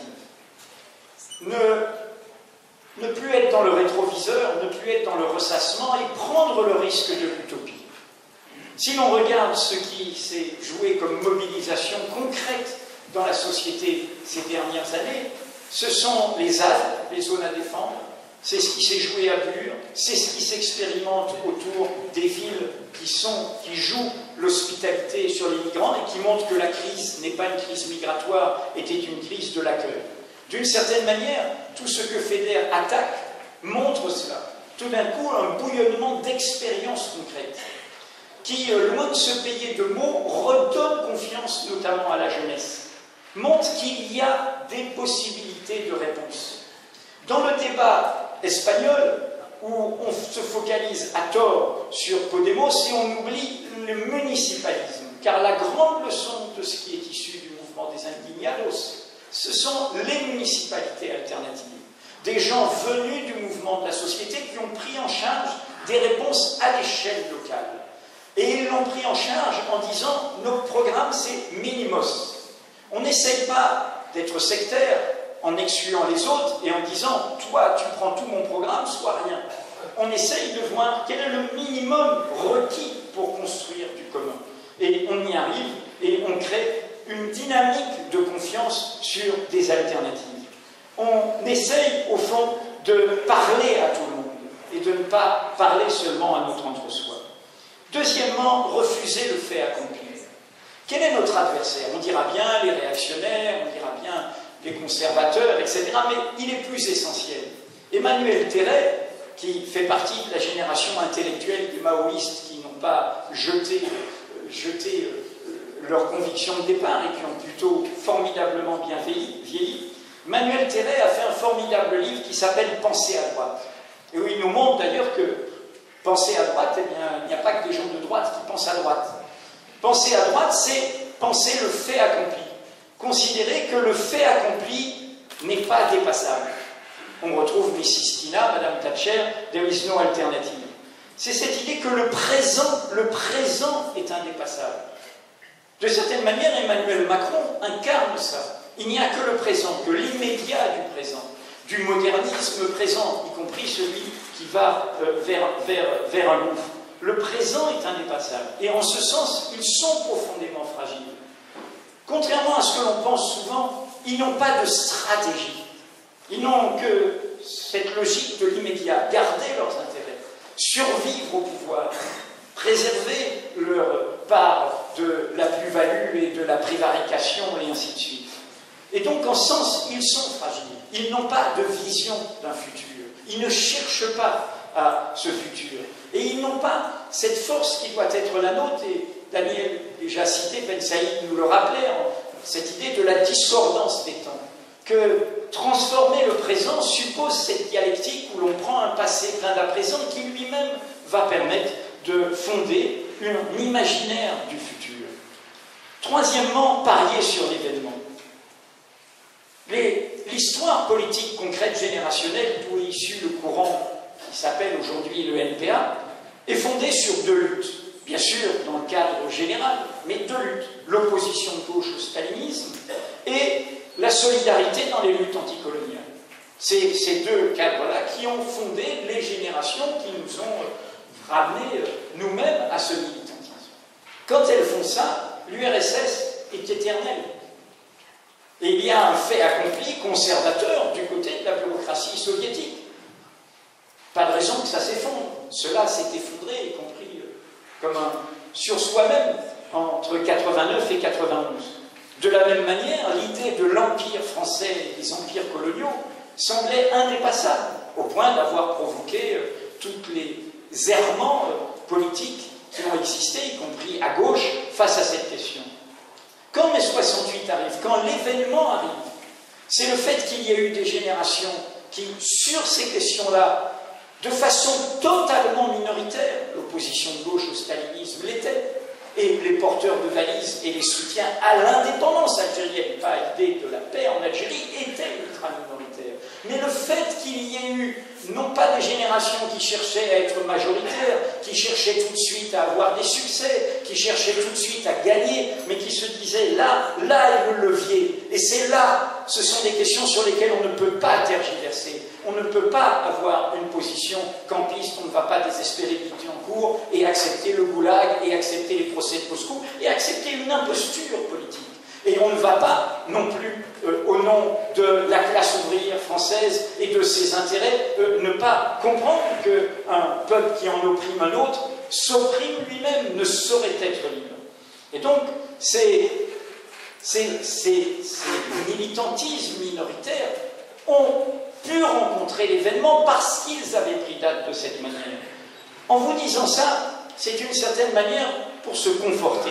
Ne, ne plus être dans le rétroviseur, ne plus être dans le ressassement et prendre le risque de l'utopie. Si l'on regarde ce qui s'est joué comme mobilisation concrète dans la société ces dernières années, ce sont les Z A D, les zones à défendre, c'est ce qui s'est joué à Bure, c'est ce qui s'expérimente autour des villes qui, sont, qui jouent l'hospitalité sur les migrants et qui montrent que la crise n'est pas une crise migratoire, était une crise de l'accueil. D'une certaine manière, tout ce que FEDER attaque montre cela. Tout d'un coup, un bouillonnement d'expériences concrètes qui, loin de se payer de mots, redonne confiance notamment à la jeunesse, montre qu'il y a des possibilités de réponse. Dans le débat espagnol, où on se focalise à tort sur Podemos et on oublie le municipalisme, car la grande leçon de ce qui est issu du mouvement des Indignados, ce sont les municipalités alternatives, des gens venus du mouvement de la société qui ont pris en charge des réponses à l'échelle locale. Et ils l'ont pris en charge en disant « notre programme c'est minimos ». On n'essaye pas d'être sectaire en excluant les autres et en disant « toi, tu prends tout mon programme, soit rien ». On essaye de voir quel est le minimum requis pour construire du commun. Et on y arrive et on crée une dynamique de confiance sur des alternatives. On essaye, au fond, de parler à tout le monde. et de ne pas parler seulement à notre entre-soi. Deuxièmement, refuser le fait accompli. Quel est notre adversaire? On dira bien les réactionnaires, on dira bien les conservateurs, et cetera. Mais il est plus essentiel. Emmanuel Terray, qui fait partie de la génération intellectuelle des maoïstes qui n'ont pas jeté, euh, jeté euh, leurs convictions de départ et qui ont plutôt formidablement bien vieilli, vieilli, Emmanuel Terray a fait un formidable livre qui s'appelle « Penser à droite ». Et où il nous montre d'ailleurs que penser à droite, eh bien, il n'y a pas que des gens de droite qui pensent à droite. Penser à droite, c'est penser le fait accompli. Considérer que le fait accompli n'est pas dépassable. On retrouve missus Stina, Madame Thatcher, there is no alternative. C'est cette idée que le présent, le présent est indépassable. De certaine manière, Emmanuel Macron incarne ça. Il n'y a que le présent, que l'immédiat du présent, du modernisme présent, y compris celui qui va euh, vers, vers, vers un gouffre. Le présent est indépassable. Et en ce sens, ils sont profondément fragiles. Contrairement à ce que l'on pense souvent, ils n'ont pas de stratégie. Ils n'ont que cette logique de l'immédiat, garder leurs intérêts, survivre au pouvoir, préserver leur part de la plus-value et de la prévarication, et ainsi de suite. Et donc, en ce sens, ils sont fragiles. Ils n'ont pas de vision d'un futur. Ils ne cherchent pas à ce futur. Et ils n'ont pas cette force qui doit être la nôtre. Et Daniel, déjà cité, Ben Saïd nous le rappelait, cette idée de la discordance des temps. Que transformer le présent suppose cette dialectique où l'on prend un passé plein d'un présent qui lui-même va permettre de fonder un imaginaire du futur. Troisièmement, parier sur l'événement. L'histoire politique concrète générationnelle d'où est issu le courant qui s'appelle aujourd'hui le N P A est fondée sur deux luttes. Bien sûr, dans le cadre général, mais deux luttes. L'opposition de gauche au stalinisme et la solidarité dans les luttes anticoloniales. C'est ces deux cadres-là qui ont fondé les générations qui nous ont ramenés nous-mêmes à ce militantisme. Quand elles font ça, l'U R S S est éternelle. Et il y a un fait accompli conservateur du côté de la bureaucratie soviétique. Pas de raison que ça s'effondre. Cela s'est effondré, y compris euh, comme un sur soi-même, entre quatre-vingt-neuf et quatre-vingt-onze. De la même manière, l'idée de l'empire français et des empires coloniaux semblait indépassable, au point d'avoir provoqué euh, tous les errements euh, politiques qui ont existé, y compris à gauche, face à cette question. Quand mai soixante-huit arrive, quand l'événement arrive, c'est le fait qu'il y ait eu des générations qui, sur ces questions-là, de façon totalement minoritaire, l'opposition de gauche au stalinisme l'était, et les porteurs de valises et les soutiens à l'indépendance algérienne, pas à l'idée de la paix en Algérie, étaient ultra-minoritaires. Mais le fait qu'il y ait eu, non pas des générations qui cherchaient à être majoritaires, qui cherchaient tout de suite à avoir des succès, qui cherchaient tout de suite à gagner, mais qui se disaient là, là est le levier. Et c'est là, ce sont des questions sur lesquelles on ne peut pas tergiverser. On ne peut pas avoir une position campiste, on ne va pas désespérer Bittencourt et accepter le goulag et accepter les procès de Moscou et accepter une imposture politique. Et on ne va pas non plus, euh, au nom de la classe ouvrière française et de ses intérêts, euh, ne pas comprendre qu'un peuple qui en opprime un autre s'opprime lui-même, ne saurait être libre. Et donc, ces, ces, ces, ces militantismes minoritaires ont pu rencontrer l'événement parce qu'ils avaient pris date de cette manière. En vous disant ça, c'est d'une certaine manière pour se conforter.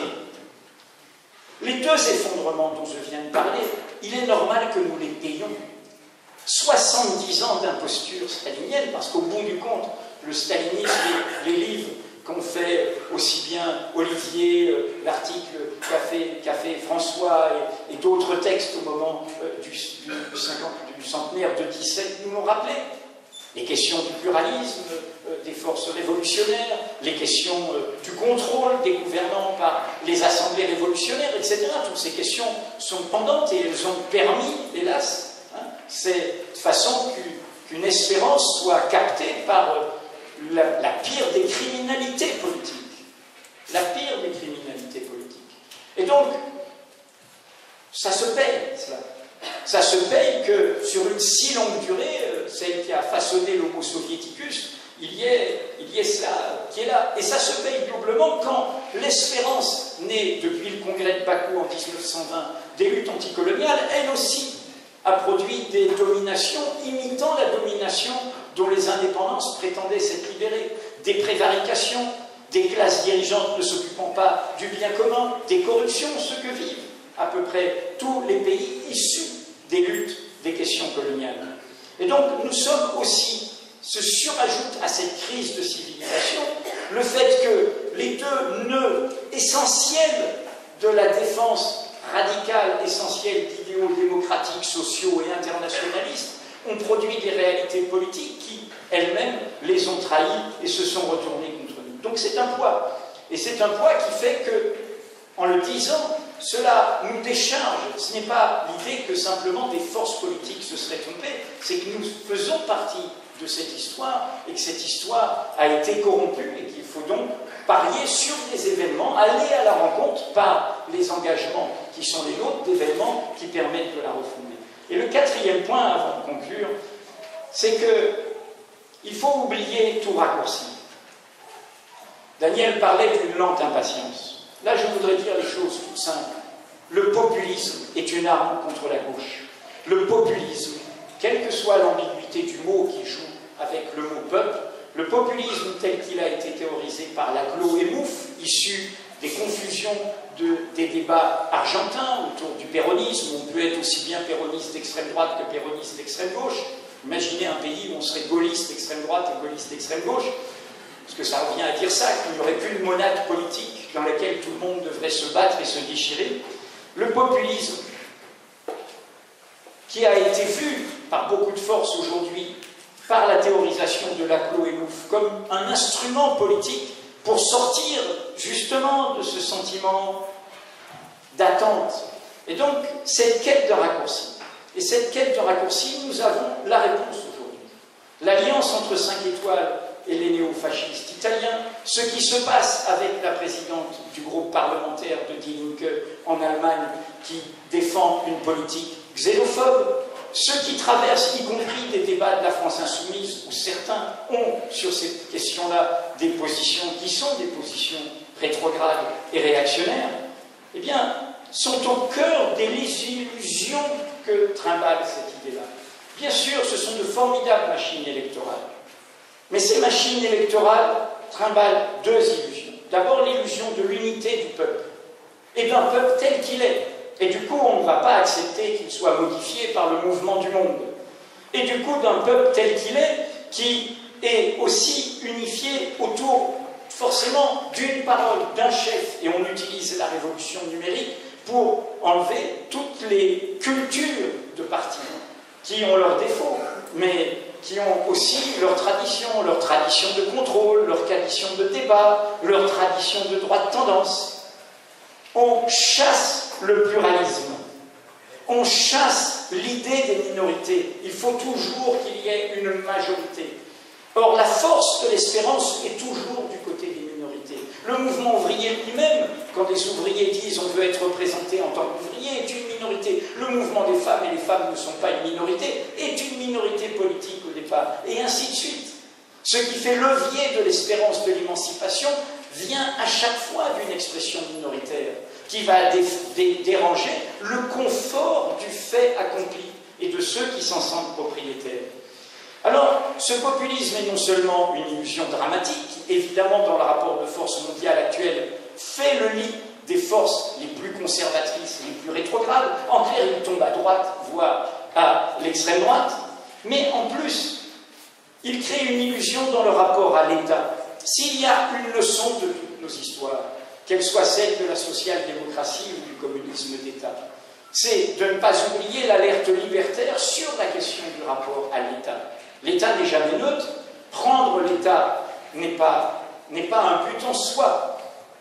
Les deux effondrements dont je viens de parler, il est normal que nous les payions. soixante-dix ans d'imposture stalinienne, parce qu'au bout du compte, le stalinisme, les, les livres qu'ont fait aussi bien Olivier, euh, l'article qu'a fait, qu'a fait François et, et d'autres textes au moment euh, du, du, du, cinquante, du centenaire de dix-sept nous l'ont rappelé. Les questions du pluralisme, euh, des forces révolutionnaires, les questions euh, du contrôle des gouvernants par les assemblées révolutionnaires, et cetera. Toutes ces questions sont pendantes et elles ont permis, hélas, hein, cette façon qu'une qu'une espérance soit captée par euh, la, la pire des criminalités politiques. La pire des criminalités politiques. Et donc, ça se paye, cela. Ça se paye que sur une si longue durée, celle qui a façonné l'Homo soviéticus, il y ait, il y ait cela qui est là. Et ça se paye doublement quand l'espérance, née depuis le congrès de Bakou en mille neuf cent vingt, des luttes anticoloniales, elle aussi a produit des dominations imitant la domination dont les indépendances prétendaient s'être libérées, des prévarications, des classes dirigeantes ne s'occupant pas du bien commun, des corruptions, ce que vivent à peu près tous les pays issus des luttes des questions coloniales. Et donc nous sommes aussi, se surajoute à cette crise de civilisation, le fait que les deux nœuds essentiels de la défense radicale, essentielle d'idéaux démocratiques, sociaux et internationalistes, ont produit des réalités politiques qui, elles-mêmes, les ont trahis et se sont retournées contre nous. Donc c'est un poids. Et c'est un poids qui fait que, en le disant, cela nous décharge. Ce n'est pas l'idée que simplement des forces politiques se seraient trompées, c'est que nous faisons partie de cette histoire et que cette histoire a été corrompue et qu'il faut donc parier sur des événements, aller à la rencontre par les engagements qui sont les nôtres, d'événements qui permettent de la refonder. Et le quatrième point, avant de conclure, c'est qu'il faut oublier tout raccourci. Daniel parlait d'une lente impatience. Là, je voudrais dire les choses toutes simples. Le populisme est une arme contre la gauche. Le populisme, quelle que soit l'ambiguïté du mot qui joue avec le mot peuple, le populisme tel qu'il a été théorisé par Laclos et Mouffe, issu des confusions de, des débats argentins autour du péronisme, on peut être aussi bien péroniste d'extrême droite que péroniste d'extrême gauche. Imaginez un pays où on serait gaulliste d'extrême droite et gaulliste d'extrême gauche, parce que ça revient à dire ça, qu'il n'y aurait plus de monade politique dans laquelle tout le monde devrait se battre et se déchirer. Le populisme, qui a été vu par beaucoup de force aujourd'hui, par la théorisation de Laclos et Mouffe, comme un instrument politique pour sortir justement de ce sentiment d'attente. Et donc, cette quête de raccourci. Et cette quête de raccourci, nous avons la réponse aujourd'hui. L'alliance entre cinq étoiles et les néofascistes italiens, ce qui se passe avec la présidente du groupe parlementaire de Die Linke en Allemagne, qui défend une politique xénophobe, ceux qui traversent, y compris des débats de la France insoumise, où certains ont sur cette question-là des positions qui sont des positions rétrogrades et réactionnaires, eh bien, sont au cœur des illusions que trimballe cette idée-là. Bien sûr, ce sont de formidables machines électorales, mais ces machines électorales trimballent deux illusions. D'abord, l'illusion de l'unité du peuple, et d'un peuple tel qu'il est. Et du coup, on ne va pas accepter qu'il soit modifié par le mouvement du monde. Et du coup, d'un peuple tel qu'il est, qui est aussi unifié autour, forcément, d'une parole, d'un chef. Et on utilise la révolution numérique pour enlever toutes les cultures de partis, qui ont leurs défauts, mais qui ont aussi leurs traditions, leurs traditions de contrôle, leurs traditions de débat, leurs traditions de droite tendance. On chasse le pluralisme, on chasse l'idée des minorités. Il faut toujours qu'il y ait une majorité. Or, la force de l'espérance est toujours du côté des minorités. Le mouvement ouvrier lui-même, quand des ouvriers disent on veut être représenté en tant qu'ouvrier, est une minorité. Le mouvement des femmes, et les femmes ne sont pas une minorité, est une minorité politique au départ, et ainsi de suite. Ce qui fait levier de l'espérance de l'émancipation vient à chaque fois d'une expression minoritaire qui va dé dé déranger le confort du fait accompli et de ceux qui s'en sentent propriétaires. Alors, ce populisme est non seulement une illusion dramatique, qui, évidemment, dans le rapport de force mondial actuel, fait le lit des forces les plus conservatrices, les plus rétrogrades. En clair, il tombe à droite, voire à l'extrême droite. Mais en plus, il crée une illusion dans le rapport à l'État. S'il y a une leçon de toutes nos histoires, qu'elle soit celle de la social-démocratie ou du communisme d'État, c'est de ne pas oublier l'alerte libertaire sur la question du rapport à l'État. L'État n'est jamais neutre. Prendre l'État n'est pas, n'est pas un but en soi.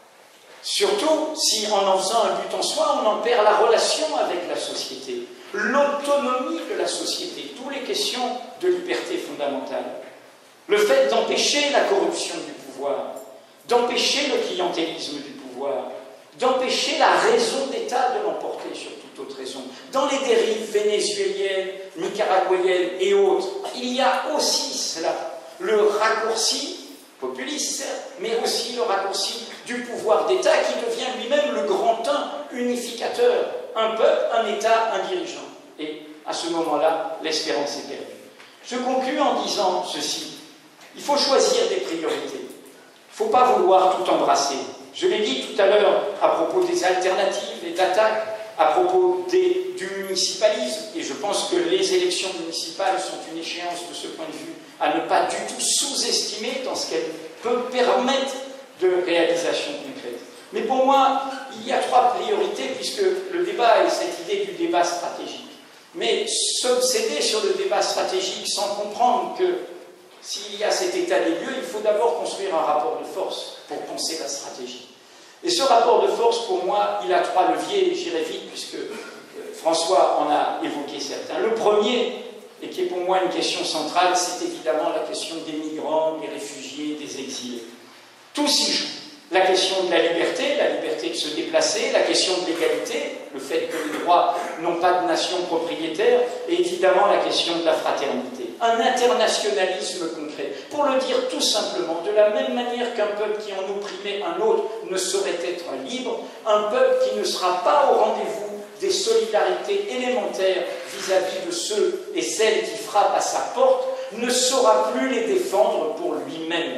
Surtout si, en en faisant un but en soi, on en perd la relation avec la société, l'autonomie de la société, toutes les questions de liberté fondamentale. Le fait d'empêcher la corruption du pouvoir, d'empêcher le clientélisme du pouvoir, d'empêcher la raison d'État de l'emporter sur toute autre raison. Dans les dérives vénézuéliennes, nicaraguayennes et autres, il y a aussi cela. le raccourci populiste, certes, mais aussi le raccourci du pouvoir d'État qui devient lui-même le grand un unificateur. Un peuple, un État, un dirigeant. Et à ce moment-là, l'espérance est perdue. Je conclus en disant ceci. Il faut choisir des priorités. Il ne faut pas vouloir tout embrasser. Je l'ai dit tout à l'heure à propos des alternatives et d'attaques, à propos des, du municipalisme, et je pense que les élections municipales sont une échéance de ce point de vue à ne pas du tout sous-estimer dans ce qu'elles peuvent permettre de réalisation concrète. Mais pour moi, il y a trois priorités, puisque le débat est cette idée du débat stratégique. Mais s'obséder sur le débat stratégique sans comprendre que s'il y a cet état des lieux, il faut d'abord construire un rapport de force pour penser la stratégie. Et ce rapport de force, pour moi, il a trois leviers, et j'irai vite puisque François en a évoqué certains. Le premier, et qui est pour moi une question centrale, c'est évidemment la question des migrants, des réfugiés, des exilés. Tout s'y joue. La question de la liberté, la liberté de se déplacer, la question de l'égalité, le fait que les droits n'ont pas de nation propriétaire, et évidemment la question de la fraternité. Un internationalisme concret. Pour le dire tout simplement, de la même manière qu'un peuple qui en opprimait un autre ne saurait être libre, un peuple qui ne sera pas au rendez-vous des solidarités élémentaires vis-à-vis de ceux et celles qui frappent à sa porte, ne saura plus les défendre pour lui-même.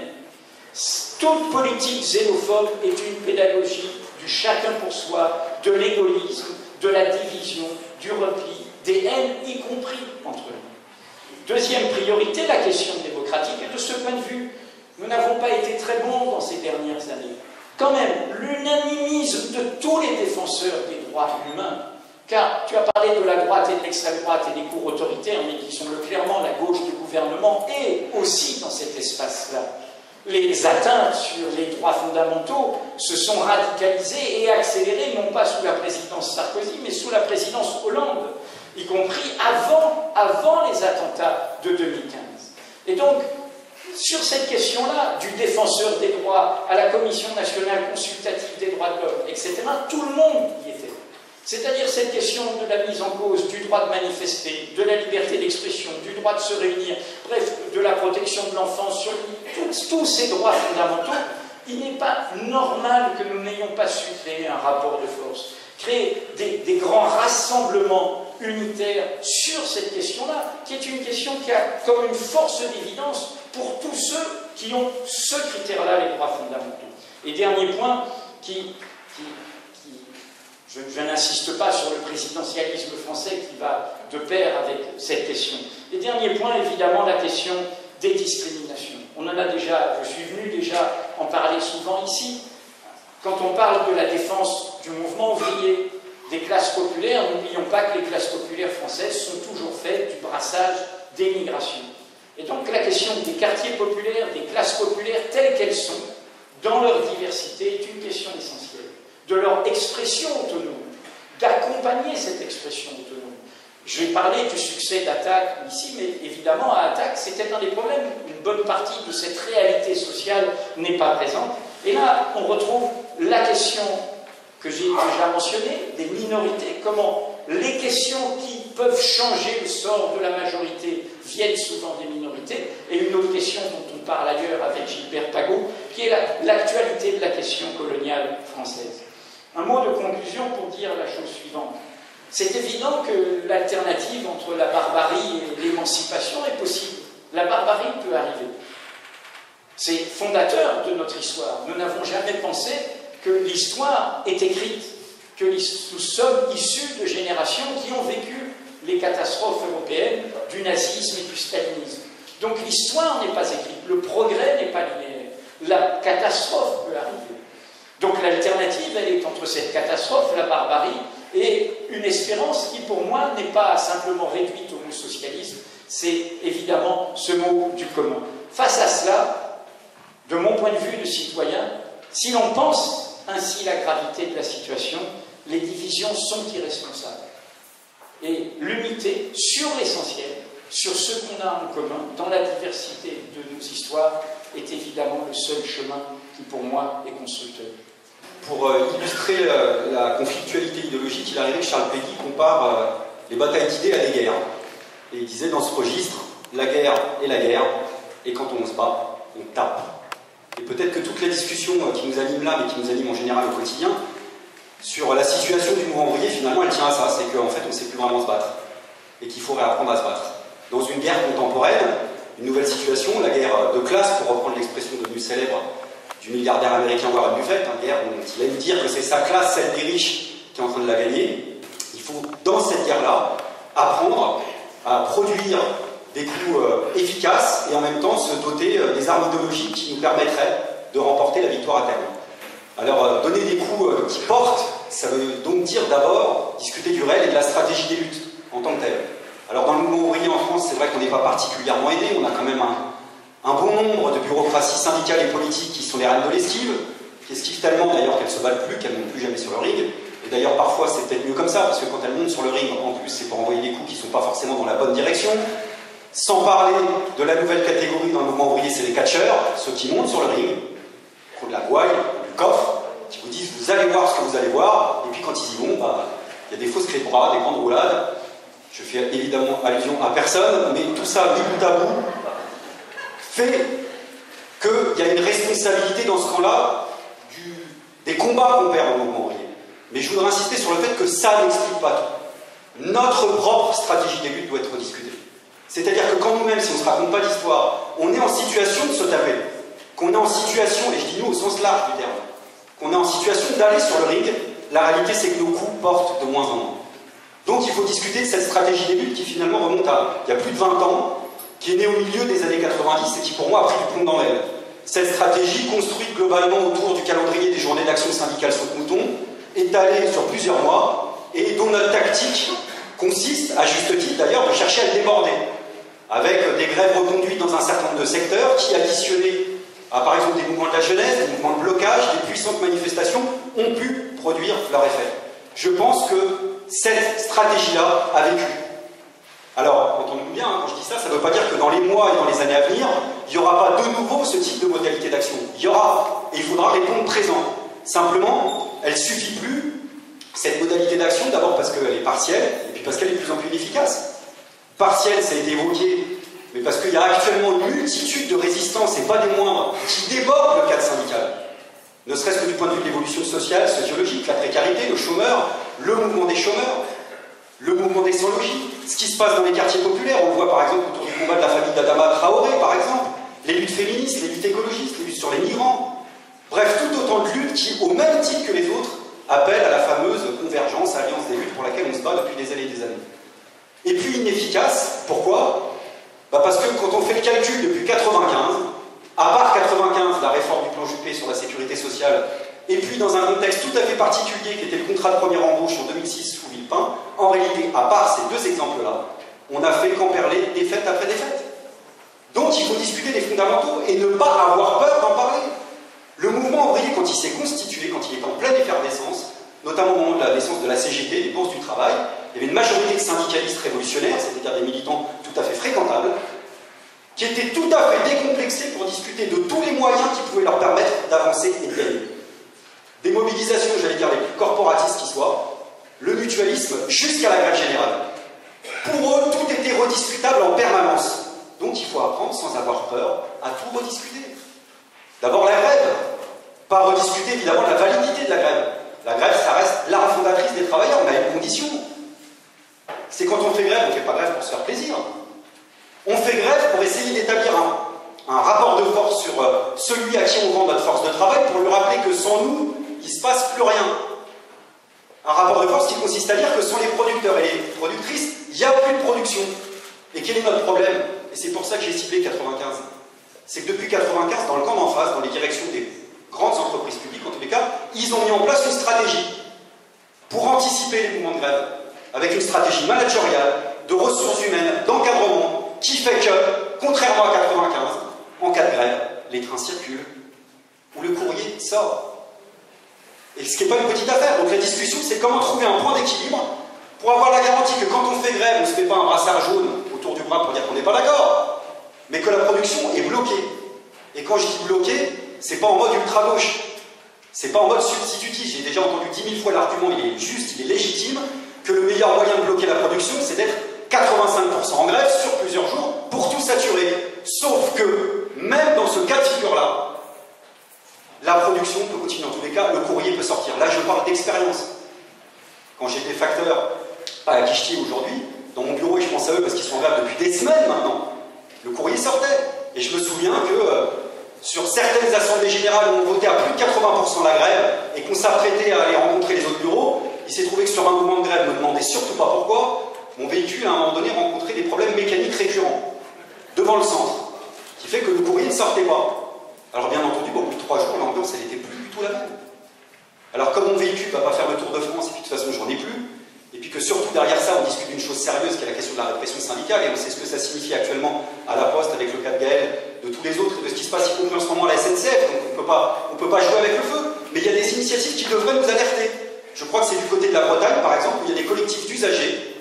Toute politique xénophobe est une pédagogie du chacun pour soi, de l'égoïsme, de la division, du repli, des haines, y compris entre nous. Deuxième priorité, la question démocratique. Et de ce point de vue, nous n'avons pas été très bons dans ces dernières années. Quand même, l'unanimisme de tous les défenseurs des droits humains, car tu as parlé de la droite et de l'extrême droite et des cours autoritaires, mais qui sont le, clairement la gauche du gouvernement, et aussi dans cet espace-là. Les atteintes sur les droits fondamentaux se sont radicalisées et accélérées, non pas sous la présidence Sarkozy, mais sous la présidence Hollande, y compris avant, avant les attentats de deux mille quinze. Et donc, sur cette question-là, du défenseur des droits à la Commission nationale consultative des droits de l'homme, et cetera, tout le monde y était. C'est-à-dire cette question de la mise en cause du droit de manifester, de la liberté d'expression, du droit de se réunir, bref, de la protection de l'enfance, sur tous, tous ces droits fondamentaux, il n'est pas normal que nous n'ayons pas su créer un rapport de force, créer des, des grands rassemblements unitaires sur cette question-là, qui est une question qui a comme une force d'évidence pour tous ceux qui ont ce critère-là, les droits fondamentaux. Et dernier point, qui... qui Je, je n'insiste pas sur le présidentialisme français qui va de pair avec cette question. Et dernier point, évidemment, la question des discriminations. On en a déjà, je suis venu déjà en parler souvent ici. Quand on parle de la défense du mouvement ouvrier, des classes populaires, n'oublions pas que les classes populaires françaises sont toujours faites du brassage des migrations. Et donc la question des quartiers populaires, des classes populaires telles qu'elles sont, dans leur diversité, est une question essentielle. De leur expression autonome, d'accompagner cette expression autonome. Je vais parler du succès d'Attaque ici, mais évidemment, à Attaque, c'était un des problèmes. Une bonne partie de cette réalité sociale n'est pas présente. Et là, on retrouve la question que j'ai déjà mentionnée, des minorités, comment les questions qui peuvent changer le sort de la majorité viennent souvent des minorités, et une autre question dont on parle ailleurs avec Gilbert Pagot, qui est l'actualité de la question coloniale française. Un mot de conclusion pour dire la chose suivante. C'est évident que l'alternative entre la barbarie et l'émancipation est possible. La barbarie peut arriver. C'est fondateur de notre histoire. Nous n'avons jamais pensé que l'histoire est écrite, que nous sommes issus de générations qui ont vécu les catastrophes européennes du nazisme et du stalinisme. Donc l'histoire n'est pas écrite, le progrès n'est pas linéaire, la catastrophe peut arriver. Donc l'alternative, elle est entre cette catastrophe, la barbarie, et une espérance qui, pour moi, n'est pas simplement réduite au mot socialisme, c'est évidemment ce mot du commun. Face à cela, de mon point de vue de citoyen, si l'on pense ainsi la gravité de la situation, les divisions sont irresponsables. Et l'unité sur l'essentiel, sur ce qu'on a en commun, dans la diversité de nos histoires, est évidemment le seul chemin qui, pour moi, est constructeur. Pour euh, illustrer la, la conflictualité idéologique, il arrivait que Charles Péguy compare euh, les batailles d'idées à des guerres. Et il disait dans ce registre, la guerre est la guerre, et quand on se bat, on tape. Et peut-être que toute la discussion qui nous anime là, mais qui nous anime en général au quotidien, sur la situation du mouvement ouvrier, finalement, elle tient à ça, c'est qu'en fait, on ne sait plus vraiment se battre, et qu'il faut réapprendre à se battre. Dans une guerre contemporaine, une nouvelle situation, la guerre de classe, pour reprendre l'expression devenue célèbre du milliardaire américain Warren Buffett, une guerre dont il aime dire que c'est sa classe, celle des riches, qui est en train de la gagner. Il faut, dans cette guerre-là, apprendre à produire des coups euh, efficaces et en même temps se doter euh, des armes idéologiques qui nous permettraient de remporter la victoire à terme. Alors, euh, donner des coups euh, qui portent, ça veut donc dire d'abord discuter du réel et de la stratégie des luttes en tant que telle. Alors, dans le mouvement ouvrier en France, c'est vrai qu'on n'est pas particulièrement aidé, on a quand même un, un bon nombre de bureaucraties syndicales et politiques qui sont les reines de l'esquive, qui esquivent tellement d'ailleurs qu'elles ne se battent plus, qu'elles ne montent plus jamais sur le ring. Et d'ailleurs, parfois, c'est peut-être mieux comme ça, parce que quand elles montent sur le ring, en plus, c'est pour envoyer des coups qui ne sont pas forcément dans la bonne direction. Sans parler de la nouvelle catégorie dans le mouvement ouvrier, c'est les catcheurs, ceux qui montent sur le ring, qui ont de la gouaille, du coffre, qui vous disent vous allez voir ce que vous allez voir, et puis quand ils y vont, bah, il y a des fausses clés de bras, des grandes roulades. Je fais évidemment allusion à personne, mais tout ça, mis bout à bout, fait qu'il y a une responsabilité dans ce camp-là des combats qu'on perd au mouvement ouvrier. Mais je voudrais insister sur le fait que ça n'explique pas tout. Notre propre stratégie des luttes doit être discutée. C'est-à-dire que quand nous-mêmes, si on ne se raconte pas l'histoire, on est en situation de se taper, qu'on est en situation, et je dis nous au sens large du terme, qu'on est en situation d'aller sur le ring, la réalité c'est que nos coups portent de moins en moins. Donc il faut discuter de cette stratégie des luttes qui finalement remonte à il y a plus de vingt ans, qui est née au milieu des années quatre-vingt-dix et qui pour moi a pris du plomb dans l'aile. Cette stratégie, construite globalement autour du calendrier des journées d'action syndicale saute-mouton, étalée sur plusieurs mois, et dont notre tactique consiste, à juste titre d'ailleurs, de chercher à le déborder, avec des grèves reconduites dans un certain nombre de secteurs qui, additionnés à par exemple des mouvements de la jeunesse, des mouvements de blocage, des puissantes manifestations, ont pu produire leur effet. Je pense que cette stratégie-là a vécu. Alors, entendons-nous bien, quand je dis ça, ça ne veut pas dire que dans les mois et dans les années à venir, il n'y aura pas de nouveau ce type de modalité d'action. Il y aura, et il faudra répondre présent. Simplement, elle ne suffit plus, cette modalité d'action, d'abord parce qu'elle est partielle, et puis parce qu'elle est de plus en plus inefficace. Partielle, ça a été évoqué, mais parce qu'il y a actuellement une multitude de résistances, et pas des moindres, qui débordent le cadre syndical. Ne serait-ce que du point de vue de l'évolution sociale, sociologique, la précarité, le chômeur, le mouvement des chômeurs, le mouvement des sans-logis, ce qui se passe dans les quartiers populaires, on le voit par exemple autour du combat de la famille d'Adama Traoré, par exemple, les luttes féministes, les luttes écologistes, les luttes sur les migrants, bref, tout autant de luttes qui, au même titre que les autres, appellent à la fameuse convergence, alliance des luttes pour laquelle on se bat depuis des années et des années. Et puis inefficace, pourquoi? Bah parce que quand on fait le calcul depuis quatre-vingt-quinze, à part quatre-vingt-quinze, la réforme du plan Juppé sur la sécurité sociale, et puis dans un contexte tout à fait particulier qui était le contrat de première embauche en deux mille six sous Villepin, en réalité, à part ces deux exemples-là, on a fait qu'emperler défaite après défaite. Donc il faut discuter des fondamentaux et ne pas avoir peur d'en parler. Le mouvement ouvrier, quand il s'est constitué, quand il est en pleine effervescence, notamment au moment de la naissance de la C G T, des bourses du travail, il y avait une majorité de syndicalistes révolutionnaires, c'est-à-dire des militants tout à fait fréquentables, qui étaient tout à fait décomplexés pour discuter de tous les moyens qui pouvaient leur permettre d'avancer et de gagner. Des mobilisations, j'allais dire, les plus corporatistes qui soient, le mutualisme jusqu'à la grève générale. Pour eux, tout était rediscutable en permanence. Donc il faut apprendre, sans avoir peur, à tout rediscuter. D'abord la grève. Pas rediscuter évidemment la validité de la grève. La grève, ça reste l'arme fondatrice des travailleurs, on a une condition. C'est quand on fait grève, on ne fait pas grève pour se faire plaisir. On fait grève pour essayer d'établir un, un rapport de force sur euh, celui à qui on vend notre force de travail, pour lui rappeler que sans nous, il ne se passe plus rien. Un rapport de force qui consiste à dire que sans les producteurs et les productrices, il n'y a plus de production. Et quel est notre problème? Et c'est pour ça que j'ai ciblé quatre-vingt-quinze. C'est que depuis quatre-vingt-quinze, dans le camp d'en face, dans les directions des grandes entreprises publiques, en tous les cas, ils ont mis en place une stratégie pour anticiper les mouvements de grève, avec une stratégie managériale, de ressources humaines, d'encadrement, qui fait que, contrairement à quatre-vingt-quinze, en cas de grève, les trains circulent, ou le courrier sort. Et ce qui n'est pas une petite affaire. Donc la discussion, c'est comment trouver un point d'équilibre pour avoir la garantie que quand on fait grève, on ne se fait pas un brassard jaune autour du bras pour dire qu'on n'est pas d'accord, mais que la production est bloquée. Et quand je dis bloquée, c'est pas en mode ultra-gauche, c'est pas en mode substitutif. J'ai déjà entendu dix mille fois l'argument, il est juste, il est légitime, que le meilleur moyen de bloquer la production, c'est d'être quatre-vingt-cinq pour cent en grève sur plusieurs jours pour tout saturer. Sauf que, même dans ce cas de figure-là, la production peut continuer. En tous les cas, le courrier peut sortir. Là, je parle d'expérience. Quand j'étais facteur à Guichetier aujourd'hui, dans mon bureau, et je pense à eux parce qu'ils sont en grève depuis des semaines maintenant, le courrier sortait. Et je me souviens que euh, sur certaines assemblées générales où on votait à plus de quatre-vingts pour cent la grève et qu'on s'apprêtait à aller rencontrer les autres bureaux, il s'est trouvé que sur un moment de grève, je me demandais surtout pas pourquoi, mon véhicule à un moment donné rencontrait des problèmes mécaniques récurrents devant le centre, qui fait que le courrier ne sortait pas. Alors bien entendu, au bout de trois jours, l'ambiance elle n'était plus du tout la même. Alors comme mon véhicule ne va pas faire le tour de France, et puis de toute façon j'en ai plus, et puis que surtout derrière ça on discute d'une chose sérieuse qui est la question de la répression syndicale, et on sait ce que ça signifie actuellement à la Poste avec le cas de Gaël, de tous les autres, et de ce qui se passe y compris en ce moment à la S N C F, donc on ne peut pas, on peut pas jouer avec le feu. Mais il y a des initiatives qui devraient nous alerter. Je crois que c'est du côté de la Bretagne, par exemple, où il y a des collectifs d'usagers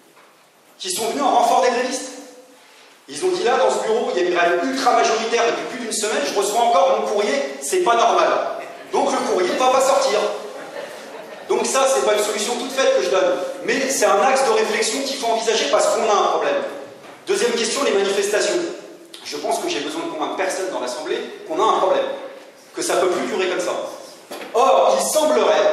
qui sont venus en renfort des grévistes. Ils ont dit là, dans ce bureau, il y a une grève ultra majoritaire depuis plus d'une semaine, je reçois encore mon courrier, c'est pas normal. Donc le courrier ne va pas sortir. Donc ça, c'est pas une solution toute faite que je donne, mais c'est un axe de réflexion qu'il faut envisager parce qu'on a un problème. Deuxième question, les manifestations. Je pense que j'ai besoin de convaincre personne dans l'Assemblée qu'on a un problème, que ça ne peut plus durer comme ça. Or, il semblerait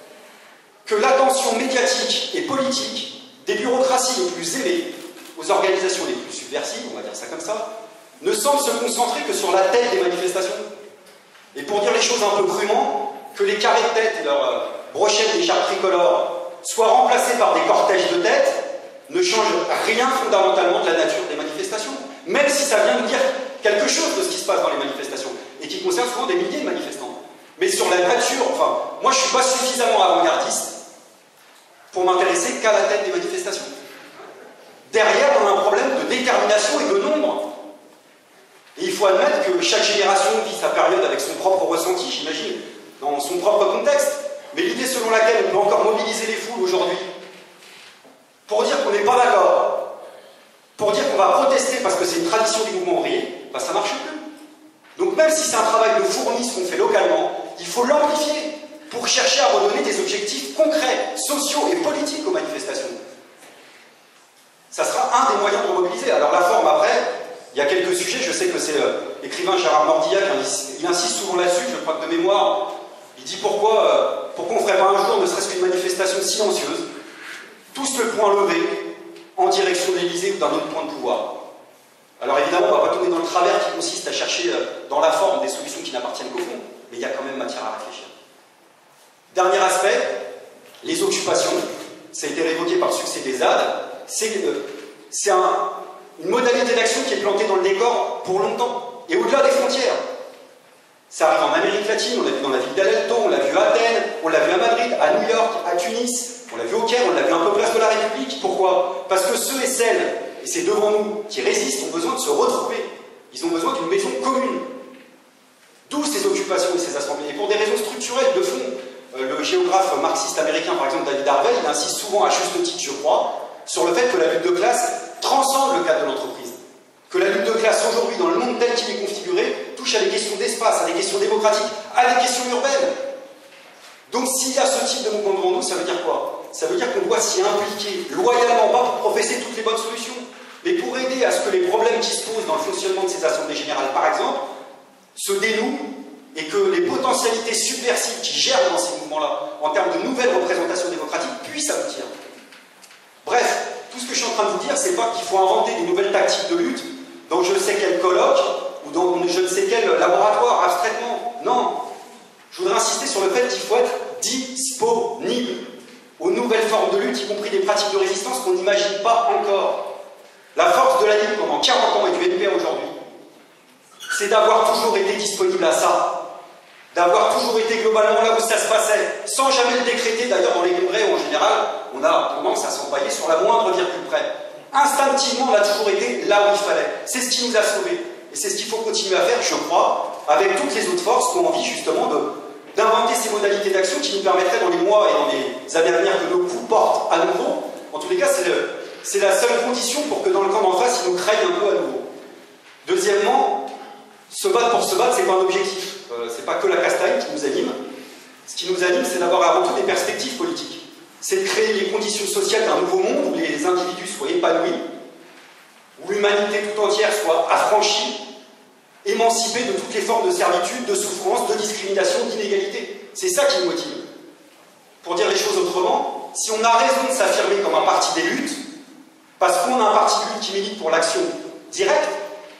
que l'attention médiatique et politique des bureaucraties les plus ailées aux organisations les plus subversives, on va dire ça comme ça, ne semble se concentrer que sur la tête des manifestations. Et pour dire les choses un peu crûment, que les carrés de tête et leurs euh, brochettes d'écharpes tricolores soient remplacés par des cortèges de tête ne change rien fondamentalement de la nature des manifestations, même si ça vient nous dire quelque chose de ce qui se passe dans les manifestations, et qui concerne souvent des milliers de manifestants. Mais sur la nature, enfin, moi je ne suis pas suffisamment avant-gardiste pour m'intéresser qu'à la tête des manifestations. Derrière, on a un problème de détermination et de nombre. Et il faut admettre que chaque génération vit sa période avec son propre ressenti, j'imagine, dans son propre contexte. Mais l'idée selon laquelle on peut encore mobiliser les foules aujourd'hui pour dire qu'on n'est pas d'accord, pour dire qu'on va protester parce que c'est une tradition du mouvement ouvrier, bah ça ne marche plus. Donc même si c'est un travail de fourmi ce qu'on fait localement, il faut l'amplifier pour chercher à redonner des objectifs concrets, sociaux et politiques aux manifestations. Ça sera un des moyens de mobiliser. Alors la forme, après, il y a quelques sujets, je sais que c'est l'écrivain Gérard Mordillac, il insiste souvent là-dessus, je crois que de mémoire, il dit pourquoi, euh, pourquoi on ne ferait pas un jour ne serait-ce qu'une manifestation silencieuse, tous le poing levé, en direction de l'Élysée ou d'un autre point de pouvoir. Alors évidemment, on ne va pas tomber dans le travers qui consiste à chercher euh, dans la forme des solutions qui n'appartiennent qu'au fond, mais il y a quand même matière à réfléchir. Dernier aspect, les occupations, ça a été révoqué par le succès des Z A D, c'est euh, un, une modalité d'action qui est plantée dans le décor pour longtemps, et au-delà des frontières. Ça arrive en Amérique latine, on l'a vu dans la ville d'Alto, on l'a vu à Athènes, on l'a vu à Madrid, à New York, à Tunis, on l'a vu au Caire, on l'a vu un peu place de la République. Pourquoi? Parce que ceux et celles, et c'est devant nous, qui résistent, ont besoin de se retrouver. Ils ont besoin d'une maison commune. D'où ces occupations et ces assemblées. Et pour des raisons structurelles de fond, euh, le géographe marxiste américain, par exemple David Harvey, il insiste souvent, à juste titre, je crois, sur le fait que la lutte de classe transcende le cadre de l'entreprise. Que la lutte de classe aujourd'hui, dans le monde tel qu'il est configuré, touche à des questions d'espace, à des questions démocratiques, à des questions urbaines. Donc s'il y a ce type de mouvement devant nous, ça veut dire quoi? Ça veut dire qu'on doit s'y impliquer loyalement, pas pour professer toutes les bonnes solutions, mais pour aider à ce que les problèmes qui se posent dans le fonctionnement de ces assemblées générales, par exemple, se dénouent et que les potentialités subversives qui germent dans ces mouvements-là, en termes de nouvelles représentations démocratiques, puissent aboutir. Bref, tout ce que je suis en train de vous dire, c'est pas qu'il faut inventer des nouvelles tactiques de lutte dans je ne sais quel colloque ou dans je ne sais quel laboratoire, abstraitement. Non. Je voudrais insister sur le fait qu'il faut être disponible aux nouvelles formes de lutte, y compris des pratiques de résistance qu'on n'imagine pas encore. La force de la lutte pendant quarante ans et du N P A aujourd'hui, c'est d'avoir toujours été disponible à ça, d'avoir toujours été globalement là où ça se passait, sans jamais le décréter. D'ailleurs, dans les congrès, en général, on a tendance à s'empailler sur la moindre virgule près. Instinctivement, on a toujours été là où il fallait. C'est ce qui nous a sauvés. Et c'est ce qu'il faut continuer à faire, je crois, avec toutes les autres forces qui ont envie justement d'inventer ces modalités d'action qui nous permettraient dans les mois et dans les années à venir que nos coups portent à nouveau. En tous les cas, c'est la seule condition pour que dans le camp d'en face, ils nous craignent un peu à nouveau. Deuxièmement, se battre pour se battre, c'est pas un objectif. Euh, c'est pas que la castagne qui nous anime. Ce qui nous anime, c'est d'avoir avant tout des perspectives politiques. C'est de créer les conditions sociales d'un nouveau monde où les individus soient épanouis, où l'humanité tout entière soit affranchie, émancipée de toutes les formes de servitude, de souffrance, de discrimination, d'inégalité. C'est ça qui nous motive. Pour dire les choses autrement, si on a raison de s'affirmer comme un parti des luttes, parce qu'on a un parti de lutte qui milite pour l'action directe,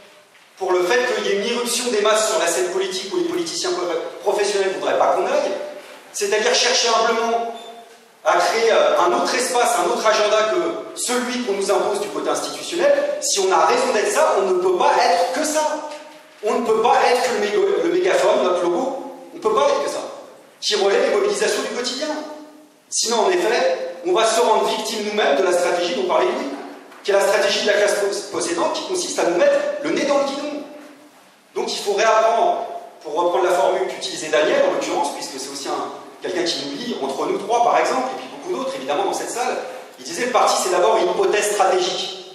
pour le fait qu'il y ait une irruption des masses sur la scène politique où les politiciens professionnels ne voudraient pas qu'on aille, c'est-à-dire chercher humblement à créer un autre espace, un autre agenda que celui qu'on nous impose du côté institutionnel, si on a raison d'être ça, on ne peut pas être que ça. On ne peut pas être que le, méga, le mégaphone, notre logo, on ne peut pas être que ça, qui relaie les mobilisations du quotidien. Sinon, en effet, on va se rendre victime nous-mêmes de la stratégie dont parlait Louis, qui est la stratégie de la classe possédante, qui consiste à nous mettre le nez dans le guidon. Donc il faut réapprendre, pour reprendre la formule qu'utilisait Daniel, en l'occurrence, puisque c'est aussi quelqu'un qui nous lie, entre nous trois par exemple, et puis beaucoup d'autres évidemment dans cette salle, il disait le parti c'est d'abord une hypothèse stratégique.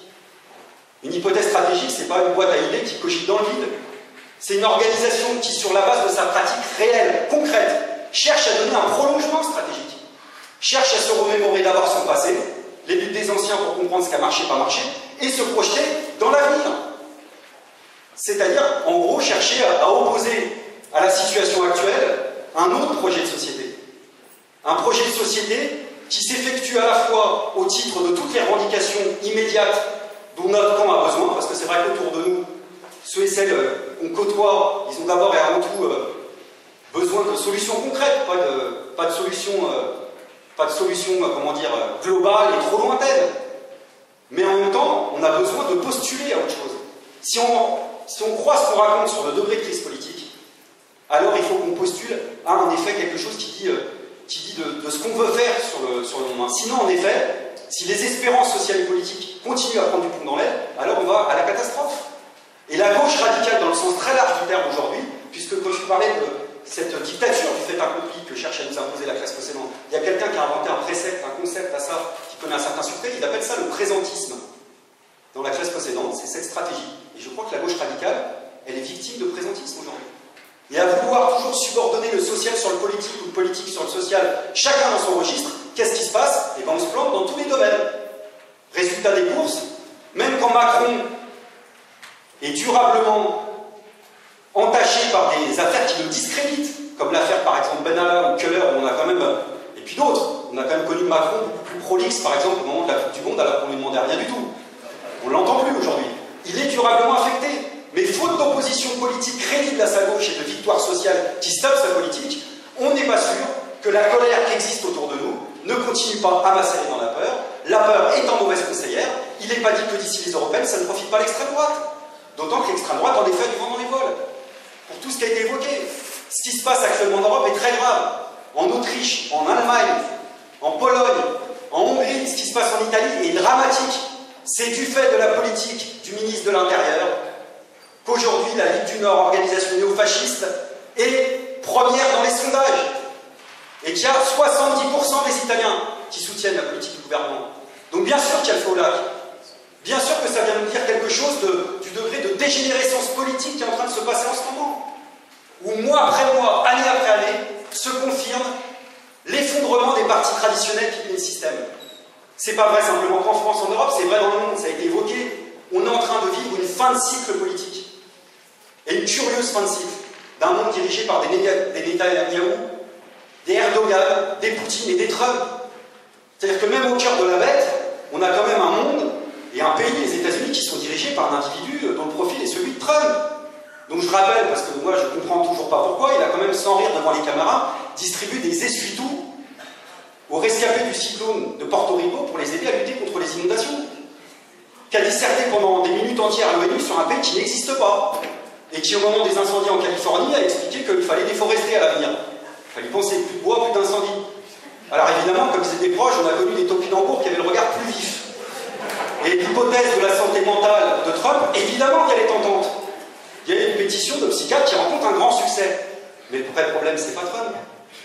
Une hypothèse stratégique, c'est pas une boîte à idées qui cogite dans le vide. C'est une organisation qui, sur la base de sa pratique réelle, concrète, cherche à donner un prolongement stratégique, cherche à se remémorer d'abord son passé, les luttes des anciens pour comprendre ce qui a marché, pas marché, et se projeter dans l'avenir. C'est-à-dire, en gros, chercher à, à opposer à la situation actuelle un autre projet de société. Un projet de société qui s'effectue à la fois au titre de toutes les revendications immédiates dont notre camp a besoin, parce que c'est vrai qu'autour de nous, ceux et celles qu'on côtoie, ils ont d'abord et avant tout euh, besoin de solutions concrètes, pas de, pas de solutions, euh, pas de solutions euh, comment dire, globales et trop lointaines. Mais en même temps, on a besoin de postuler à autre chose. Si on, si on croit ce qu'on raconte sur le degré de crise politique, alors il faut qu'on postule à en effet quelque chose qui dit, euh, qui dit de, de ce qu'on veut faire sur le, sur le moment. Sinon, en effet, si les espérances sociales et politiques continuent à prendre du plomb dans l'aile, alors on va à la catastrophe. Et la gauche radicale, dans le sens très large du terme aujourd'hui, puisque quand je parlais de cette dictature du fait accompli que cherche à nous imposer la classe possédante, il y a quelqu'un qui a inventé un précepte, un concept à ça, qui connaît un certain succès, il appelle ça le présentisme. Dans la classe possédante, c'est cette stratégie. Et je crois que la gauche radicale, elle est victime de présentisme aujourd'hui. Et à vouloir toujours subordonner le social sur le politique ou le politique sur le social, chacun dans son registre, qu'est-ce qui se passe? Eh bien on se plante dans tous les domaines. Résultat des courses, même quand Macron est durablement entaché par des affaires qui le discréditent, comme l'affaire par exemple Benalla ou Keller, où on a quand même, et puis d'autres, on a quand même connu Macron beaucoup plus prolixe, par exemple au moment de la Coupe du Monde, alors qu'on ne lui demandait rien du tout. On ne l'entend plus aujourd'hui. Il est durablement affecté. Mais faute d'opposition politique crédible à sa gauche et de victoire sociale qui stoppe sa politique, on n'est pas sûr que la colère qui existe autour de nous ne continue pas à macérer dans la peur. La peur étant mauvaise conseillère, il n'est pas dit que d'ici les européennes, ça ne profite pas à l'extrême droite. D'autant que l'extrême droite, en effet, du vent dans les voiles. Pour tout ce qui a été évoqué, ce qui se passe actuellement en Europe est très grave. En Autriche, en Allemagne, en Pologne, en Hongrie, ce qui se passe en Italie est dramatique. C'est du fait de la politique du ministre de l'Intérieur qu'aujourd'hui la Ligue du Nord, organisation néofasciste, est première dans les sondages. Et qu'il y a soixante-dix pour cent des Italiens qui soutiennent la politique du gouvernement. Donc bien sûr qu'il y a le faux lac. Bien sûr que ça vient nous dire quelque chose de, du degré de dégénérescence politique qui est en train de se passer en ce moment. Où mois après mois, année après année, se confirme l'effondrement des partis traditionnels qui tenaient le système. C'est pas vrai simplement qu'en France, en Europe, c'est vrai dans le monde, ça a été évoqué. On est en train de vivre une fin de cycle politique. Et une curieuse fin de cycle d'un monde dirigé par des, des Netanyahou, des Erdogan, des Poutine et des Trump. C'est-à-dire que même au cœur de la bête, on a quand même un monde et un pays, les États-Unis, qui sont dirigés par un individu dont le profil est celui de Trump. Donc je rappelle, parce que moi je ne comprends toujours pas pourquoi, il a quand même, sans rire devant les caméras, distribué des essuie-tout aux rescapés du cyclone de Porto Rico pour les aider à lutter contre les inondations. Qui a disserté pendant des minutes entières à l'ONU sur un pays qui n'existe pas. Et qui, au moment des incendies en Californie, a expliqué qu'il fallait déforester à l'avenir. Il fallait penser plus de bois, plus d'incendies. Alors évidemment, comme ils étaient proches, on a connu des topinambours qui avaient le regard plus vif. Et l'hypothèse de la santé mentale de Trump, évidemment qu'elle est tentante. Il y a une pétition de psychiatres qui rencontre un grand succès. Mais le vrai problème, c'est pas Trump.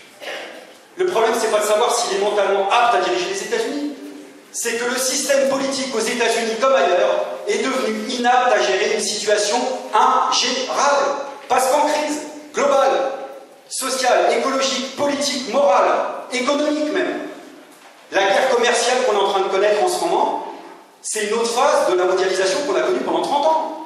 Le problème, c'est pas de savoir s'il est mentalement apte à diriger les États-Unis. C'est que le système politique aux États-Unis comme ailleurs est devenu inapte à gérer une situation ingérable. Parce qu'en crise globale, sociale, écologique, politique, morale, économique même, la guerre commerciale qu'on est en train de connaître en ce moment C'est une autre phase de la mondialisation qu'on a connue pendant trente ans.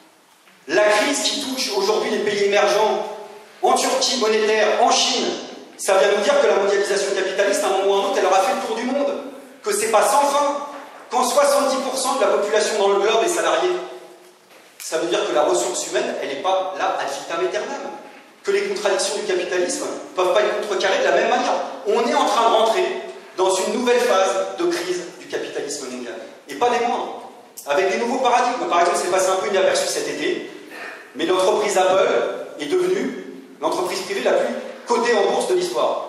La crise qui touche aujourd'hui les pays émergents, en Turquie monétaire, en Chine, ça vient nous dire que la mondialisation capitaliste, à un moment ou à un autre, elle aura fait le tour du monde, que c'est pas sans fin, quand soixante-dix pour cent de la population dans le globe est salariée. Ça veut dire que la ressource humaine, elle n'est pas là ad vitam aeternam, que les contradictions du capitalisme ne peuvent pas être contrecarrées de la même manière. On est en train de rentrer dans une nouvelle phase de crise du capitalisme mondial, et pas des moindres, avec des nouveaux paradigmes. Par exemple, c'est passé un peu inaperçu cet été, mais l'entreprise Apple est devenue l'entreprise privée la plus cotée en bourse de l'histoire.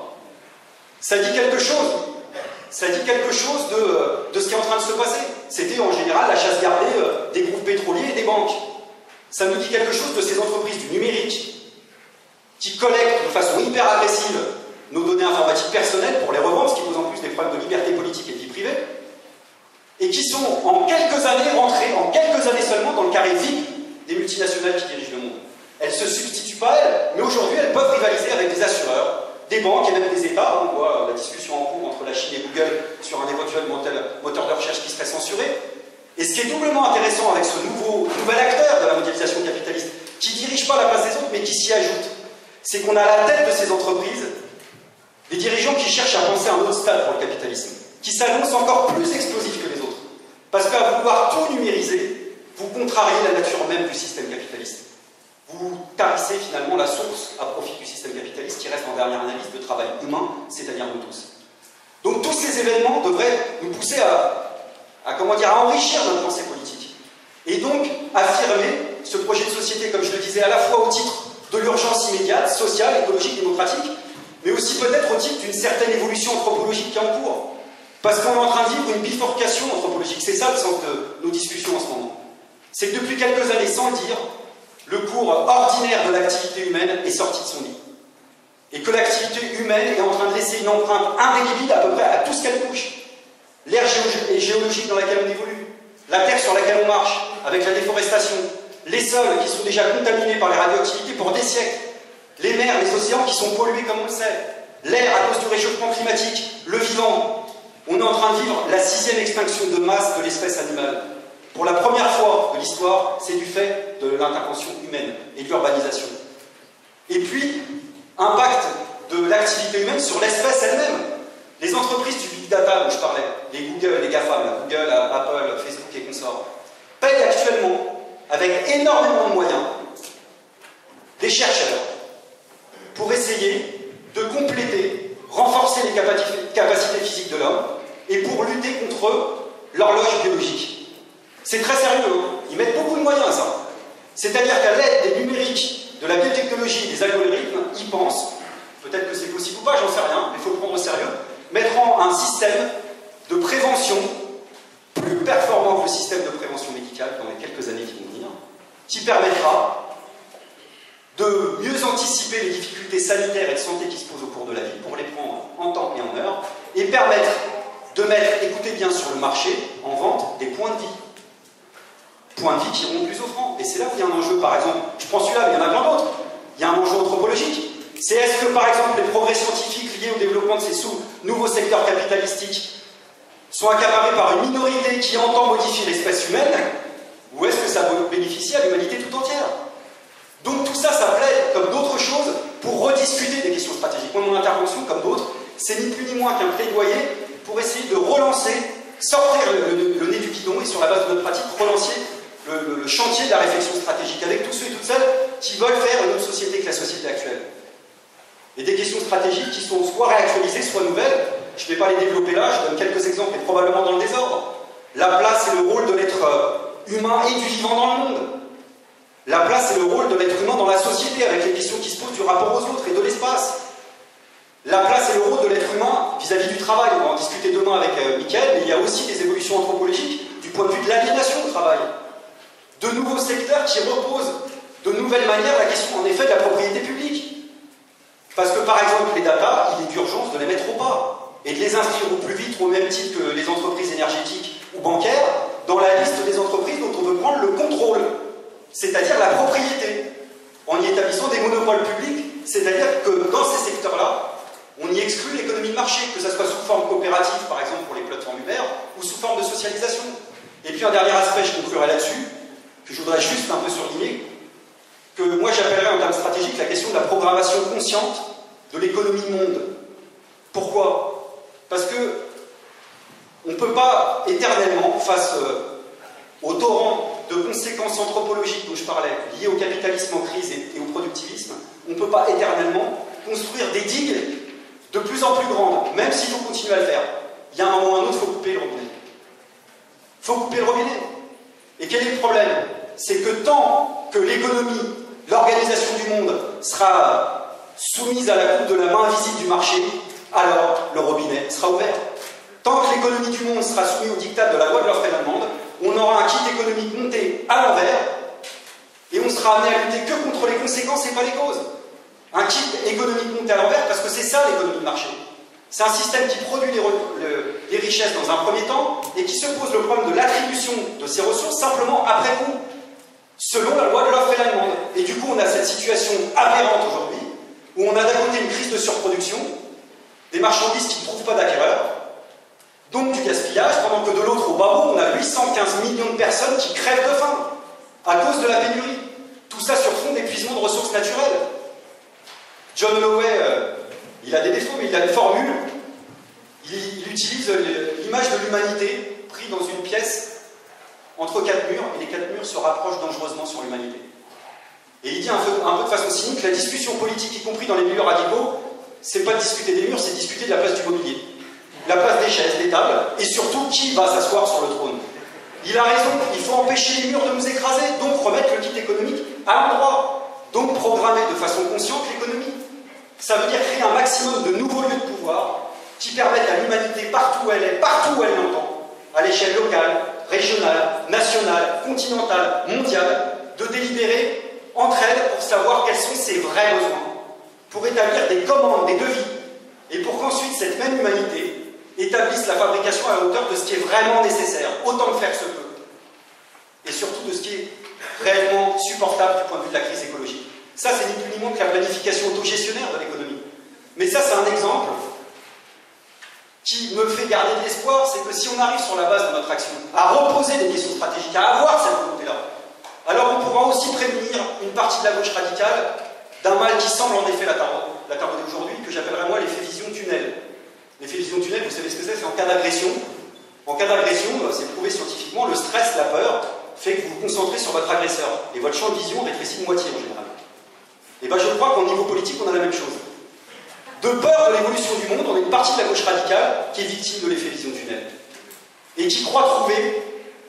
Ça dit quelque chose. Ça dit quelque chose de, de ce qui est en train de se passer. C'était en général la chasse gardée des groupes pétroliers et des banques. Ça nous dit quelque chose de ces entreprises du numérique qui collectent de façon hyper agressive nos données informatiques personnelles pour les revendre, ce qui pose en plus des problèmes de liberté politique et de vie privée, et qui sont en quelques années rentrées, en quelques années seulement, dans le carré V I P des multinationales qui dirigent le monde. Elles ne se substituent pas à elles, mais aujourd'hui elles peuvent rivaliser avec des assureurs, des banques et même des États. On voit la discussion en cours entre la Chine et Google sur un éventuel moteur de recherche qui serait censuré. Et ce qui est doublement intéressant avec ce nouveau, nouvel acteur de la mondialisation capitaliste, qui ne dirige pas la place des autres, mais qui s'y ajoute, c'est qu'on a à la tête de ces entreprises des dirigeants qui cherchent à penser à un autre stade pour le capitalisme, qui s'annoncent encore plus explosifs que les autres. Parce qu'à vouloir tout numériser, vous contrariez la nature même du système capitaliste. Vous tarissez finalement la source à profit du système capitaliste qui reste en dernière analyse de travail humain, c'est-à-dire nous tous. Donc tous ces événements devraient nous pousser à, à, comment dire, à enrichir notre pensée politique. Et donc affirmer ce projet de société, comme je le disais, à la fois au titre de l'urgence immédiate, sociale, écologique, démocratique, mais aussi peut-être au titre d'une certaine évolution anthropologique qui est en cours. Parce qu'on est en train de vivre une bifurcation anthropologique. C'est ça le sens de nos discussions en ce moment. C'est que depuis quelques années, sans le dire, le cours ordinaire de l'activité humaine est sorti de son lit. Et que l'activité humaine est en train de laisser une empreinte indélébile à peu près à tout ce qu'elle touche. L'ère géologique dans laquelle on évolue, la terre sur laquelle on marche, avec la déforestation, les sols qui sont déjà contaminés par les radioactivités pour des siècles, les mers, les océans qui sont pollués comme on le sait, l'air à cause du réchauffement climatique, le vivant. On est en train de vivre la sixième extinction de masse de l'espèce animale. Pour la première fois de l'histoire, c'est du fait de l'intervention humaine et de l'urbanisation. Et puis, impact de l'activité humaine sur l'espèce elle-même. Les entreprises du big data dont je parlais, les Google, les GAFAM, là, Google, Apple, Facebook et consorts, payent actuellement, avec énormément de moyens, des chercheurs pour essayer de compléter, renforcer les capacités physiques de l'homme et pour lutter contre l'horloge biologique. C'est très sérieux, hein. Ils mettent beaucoup de moyens à ça. C'est-à-dire qu'à l'aide des numériques, de la biotechnologie, des algorithmes, ils pensent, peut-être que c'est possible ou pas, j'en sais rien, mais il faut le prendre au sérieux, mettront un système de prévention plus performant que le système de prévention médicale dans les quelques années qui vont venir, qui permettra de mieux anticiper les difficultés sanitaires et de santé qui se posent au cours de la vie pour les prendre en temps et en heure, et permettre de mettre, écoutez bien, sur le marché, en vente, des points de vie. Points de vie qui seront plus offrants. Et c'est là où il y a un enjeu, par exemple, je prends celui-là, mais il y en a plein d'autres. Il y a un enjeu anthropologique. C'est est-ce que, par exemple, les progrès scientifiques liés au développement de ces sous nouveaux secteurs capitalistiques sont accaparés par une minorité qui entend modifier l'espèce humaine, ou est-ce que ça bénéficie à l'humanité tout entière? Donc tout ça, ça plaide comme d'autres choses pour rediscuter des questions stratégiques. Moi, mon intervention, comme d'autres, c'est ni plus ni moins qu'un plaidoyer pour essayer de relancer, sortir le, le, le nez du guidon et sur la base de notre pratique, relancer le, le, le chantier de la réflexion stratégique avec tous ceux et toutes celles qui veulent faire une autre société que la société actuelle. Et des questions stratégiques qui sont soit réactualisées, soit nouvelles. Je ne vais pas les développer là, je donne quelques exemples, et probablement dans le désordre. La place et le rôle de l'être humain et du vivant dans le monde. La place et le rôle de l'être humain dans la société, avec les questions qui se posent du rapport aux autres et de l'espace. La place et le rôle de l'être humain vis-à-vis du travail. On va en discuter demain avec euh, Mickaël, mais il y a aussi des évolutions anthropologiques du point de vue de l'aliénation au travail. De nouveaux secteurs qui reposent de nouvelles manières la question, en effet, de la propriété publique. Parce que, par exemple, les data, il est d'urgence de les mettre au pas et de les inscrire au plus vite, au même titre que les entreprises énergétiques ou bancaires, dans la liste des entreprises dont on veut prendre le contrôle, c'est-à-dire la propriété, en y établissant des monopoles publics, c'est-à-dire que dans ces secteurs-là, on y exclut l'économie de marché, que ce soit sous forme coopérative, par exemple pour les plateformes Uber, ou sous forme de socialisation. puis un dernier aspect, je conclurai là-dessus, que je voudrais juste un peu surligner, que moi j'appellerais en termes stratégiques la question de la programmation consciente de l'économie monde. Pourquoi? Parce que on ne peut pas éternellement, face euh, au torrent de conséquences anthropologiques dont je parlais, liées au capitalisme en crise et, et au productivisme, on ne peut pas éternellement construire des digues de plus en plus grandes, même s'il faut continuer à le faire. Il y a un moment ou un autre, il faut couper le robinet. Il faut couper le robinet. Et quel est le problème? C'est que tant que l'économie, l'organisation du monde sera soumise à la coupe de la main invisible du marché, alors le robinet sera ouvert. Tant que l'économie du monde sera soumise au diktat de la loi de l'offre et de la demande, on aura un kit économique monté à l'envers et on sera amené à lutter que contre les conséquences et pas les causes. Un kit économique monté à l'envers parce que c'est ça l'économie de marché. C'est un système qui produit les, le, les richesses dans un premier temps et qui se pose le problème de l'attribution de ces ressources simplement après coup, selon la loi de l'offre et la demande. Et du coup, on a cette situation aberrante aujourd'hui où on a d'un côté une crise de surproduction, des marchandises qui ne trouvent pas d'acquéreurs, donc du gaspillage, pendant que de l'autre, au bas bout, on a huit cent quinze millions de personnes qui crèvent de faim à cause de la pénurie. Tout ça sur fond d'épuisement de ressources naturelles. John Holloway, euh, il a des défauts, mais il a une formule. Il, il utilise l'image de l'humanité prise dans une pièce entre quatre murs, et les quatre murs se rapprochent dangereusement sur l'humanité. Et il dit un peu, un peu de façon cynique, la discussion politique, y compris dans les milieux radicaux, c'est pas de discuter des murs, c'est de discuter de la place du mobilier. La place des chaises, des tables, et surtout qui va s'asseoir sur le trône. Il a raison, il faut empêcher les murs de nous écraser, donc remettre le kit économique à l'endroit, donc programmer de façon consciente l'économie. Ça veut dire créer un maximum de nouveaux lieux de pouvoir qui permettent à l'humanité, partout où elle est, partout où elle l'entend, à l'échelle locale, régionale, nationale, continentale, mondiale, de délibérer entre elles pour savoir quels sont ses vrais besoins, pour établir des commandes, des devis, et pour qu'ensuite cette même humanité établisse la fabrication à la hauteur de ce qui est vraiment nécessaire, autant que faire se peut, et surtout de ce qui est réellement supportable du point de vue de la crise écologique. Ça, c'est ni plus ni moins que la planification autogestionnaire de l'économie. Mais ça, c'est un exemple qui me fait garder de l'espoir, c'est que si on arrive sur la base de notre action à reposer des questions stratégiques, à avoir cette volonté-là, alors on pourra aussi prévenir une partie de la gauche radicale d'un mal qui semble en effet la tarauder aujourd'hui, que j'appellerais moi l'effet vision tunnel. L'effet vision tunnel, vous savez ce que c'est? C'est en cas d'agression. En cas d'agression, c'est prouvé scientifiquement, le stress, la peur, fait que vous vous concentrez sur votre agresseur. Et votre champ de vision rétrécit de moitié en général. Et bien je crois qu'au niveau politique, on a la même chose. De peur de l'évolution du monde, on a une partie de la gauche radicale qui est victime de l'effet vision tunnel. Et qui croit trouver,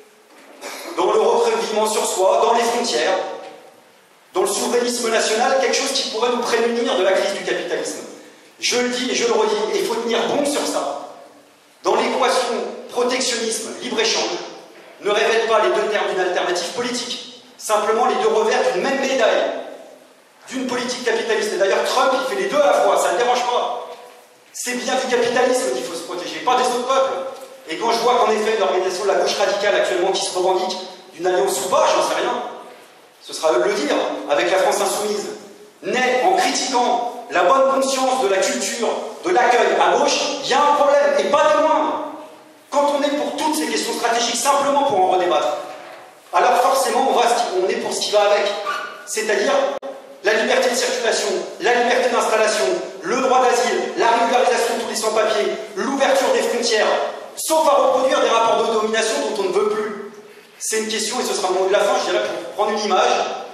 dans le recroquevillement sur soi, dans les frontières, dans le souverainisme national, quelque chose qui pourrait nous prémunir de la crise du capitalisme. Je le dis et je le redis, et il faut tenir bon sur ça. Dans l'équation protectionnisme, libre-échange, ne révèle pas les deux termes d'une alternative politique, simplement les deux revers d'une même médaille, d'une politique capitaliste. Et d'ailleurs, Trump, il fait les deux à la fois, ça ne le dérange pas. C'est bien du capitalisme qu'il faut se protéger, pas des autres peuples. Et quand je vois qu'en effet, l'organisation de la gauche radicale actuellement qui se revendique d'une alliance ou pas, j'en sais rien, ce sera eux de le dire, avec la France insoumise, naît en critiquant la bonne conscience de la culture, de l'accueil à gauche, il y a un problème, et pas de loin. Quand on est pour toutes ces questions stratégiques, simplement pour en redébattre, alors forcément, on, va, on est pour ce qui va avec. C'est-à-dire la liberté de circulation, la liberté d'installation, le droit d'asile, la régularisation de tous les sans-papiers, l'ouverture des frontières, sauf à reproduire des rapports de domination dont on ne veut plus. C'est une question, et ce sera le mot de la fin, je dirais, pour prendre une image,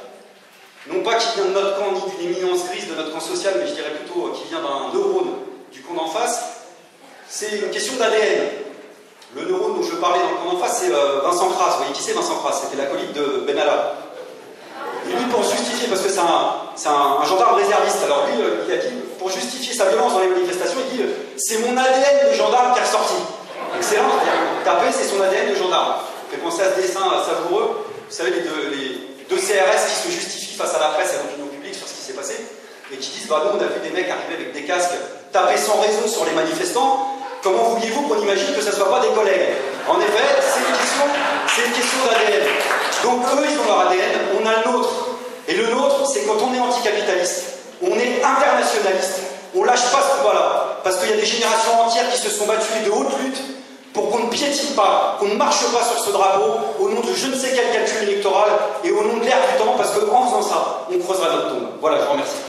non pas qui vient de notre camp, ni d'une éminence grise de notre camp social, mais je dirais plutôt qui vient d'un neurone du camp d'en face, c'est une question d'A D N. Le neurone dont je parlais dans le camp d'en face, c'est euh, Vincent Kras. Vous voyez qui c'est Vincent Kras? C'était l'acolyte de Benalla. Et lui, pour justifier, parce que c'est un, un, un gendarme réserviste, alors lui, euh, il a dit, pour justifier sa violence dans les manifestations, il dit euh, c'est mon A D N de gendarme qui est ressorti. Excellent, taper, c'est son A D N de gendarme. Ça fait penser à ce dessin savoureux, vous savez, les deux, les deux C R S qui se justifient face à la presse et à l'opinion publique sur ce qui s'est passé, et qui disent bah nous, on a vu des mecs arriver avec des casques, taper sans raison sur les manifestants. Comment vouliez-vous qu'on imagine que ce ne soit pas des collègues? En effet, c'est une question, c'est une question d'A D N. Donc eux, ils ont leur A D N, on a le nôtre. Et le nôtre, c'est quand on est anticapitaliste, on est internationaliste, on lâche pas ce combat-là. Parce qu'il y a des générations entières qui se sont battues de haute lutte pour qu'on ne piétine pas, qu'on ne marche pas sur ce drapeau au nom de je ne sais quel calcul électoral et au nom de l'air du temps, parce qu'en faisant ça, on creusera notre tombe. Voilà, je vous remercie.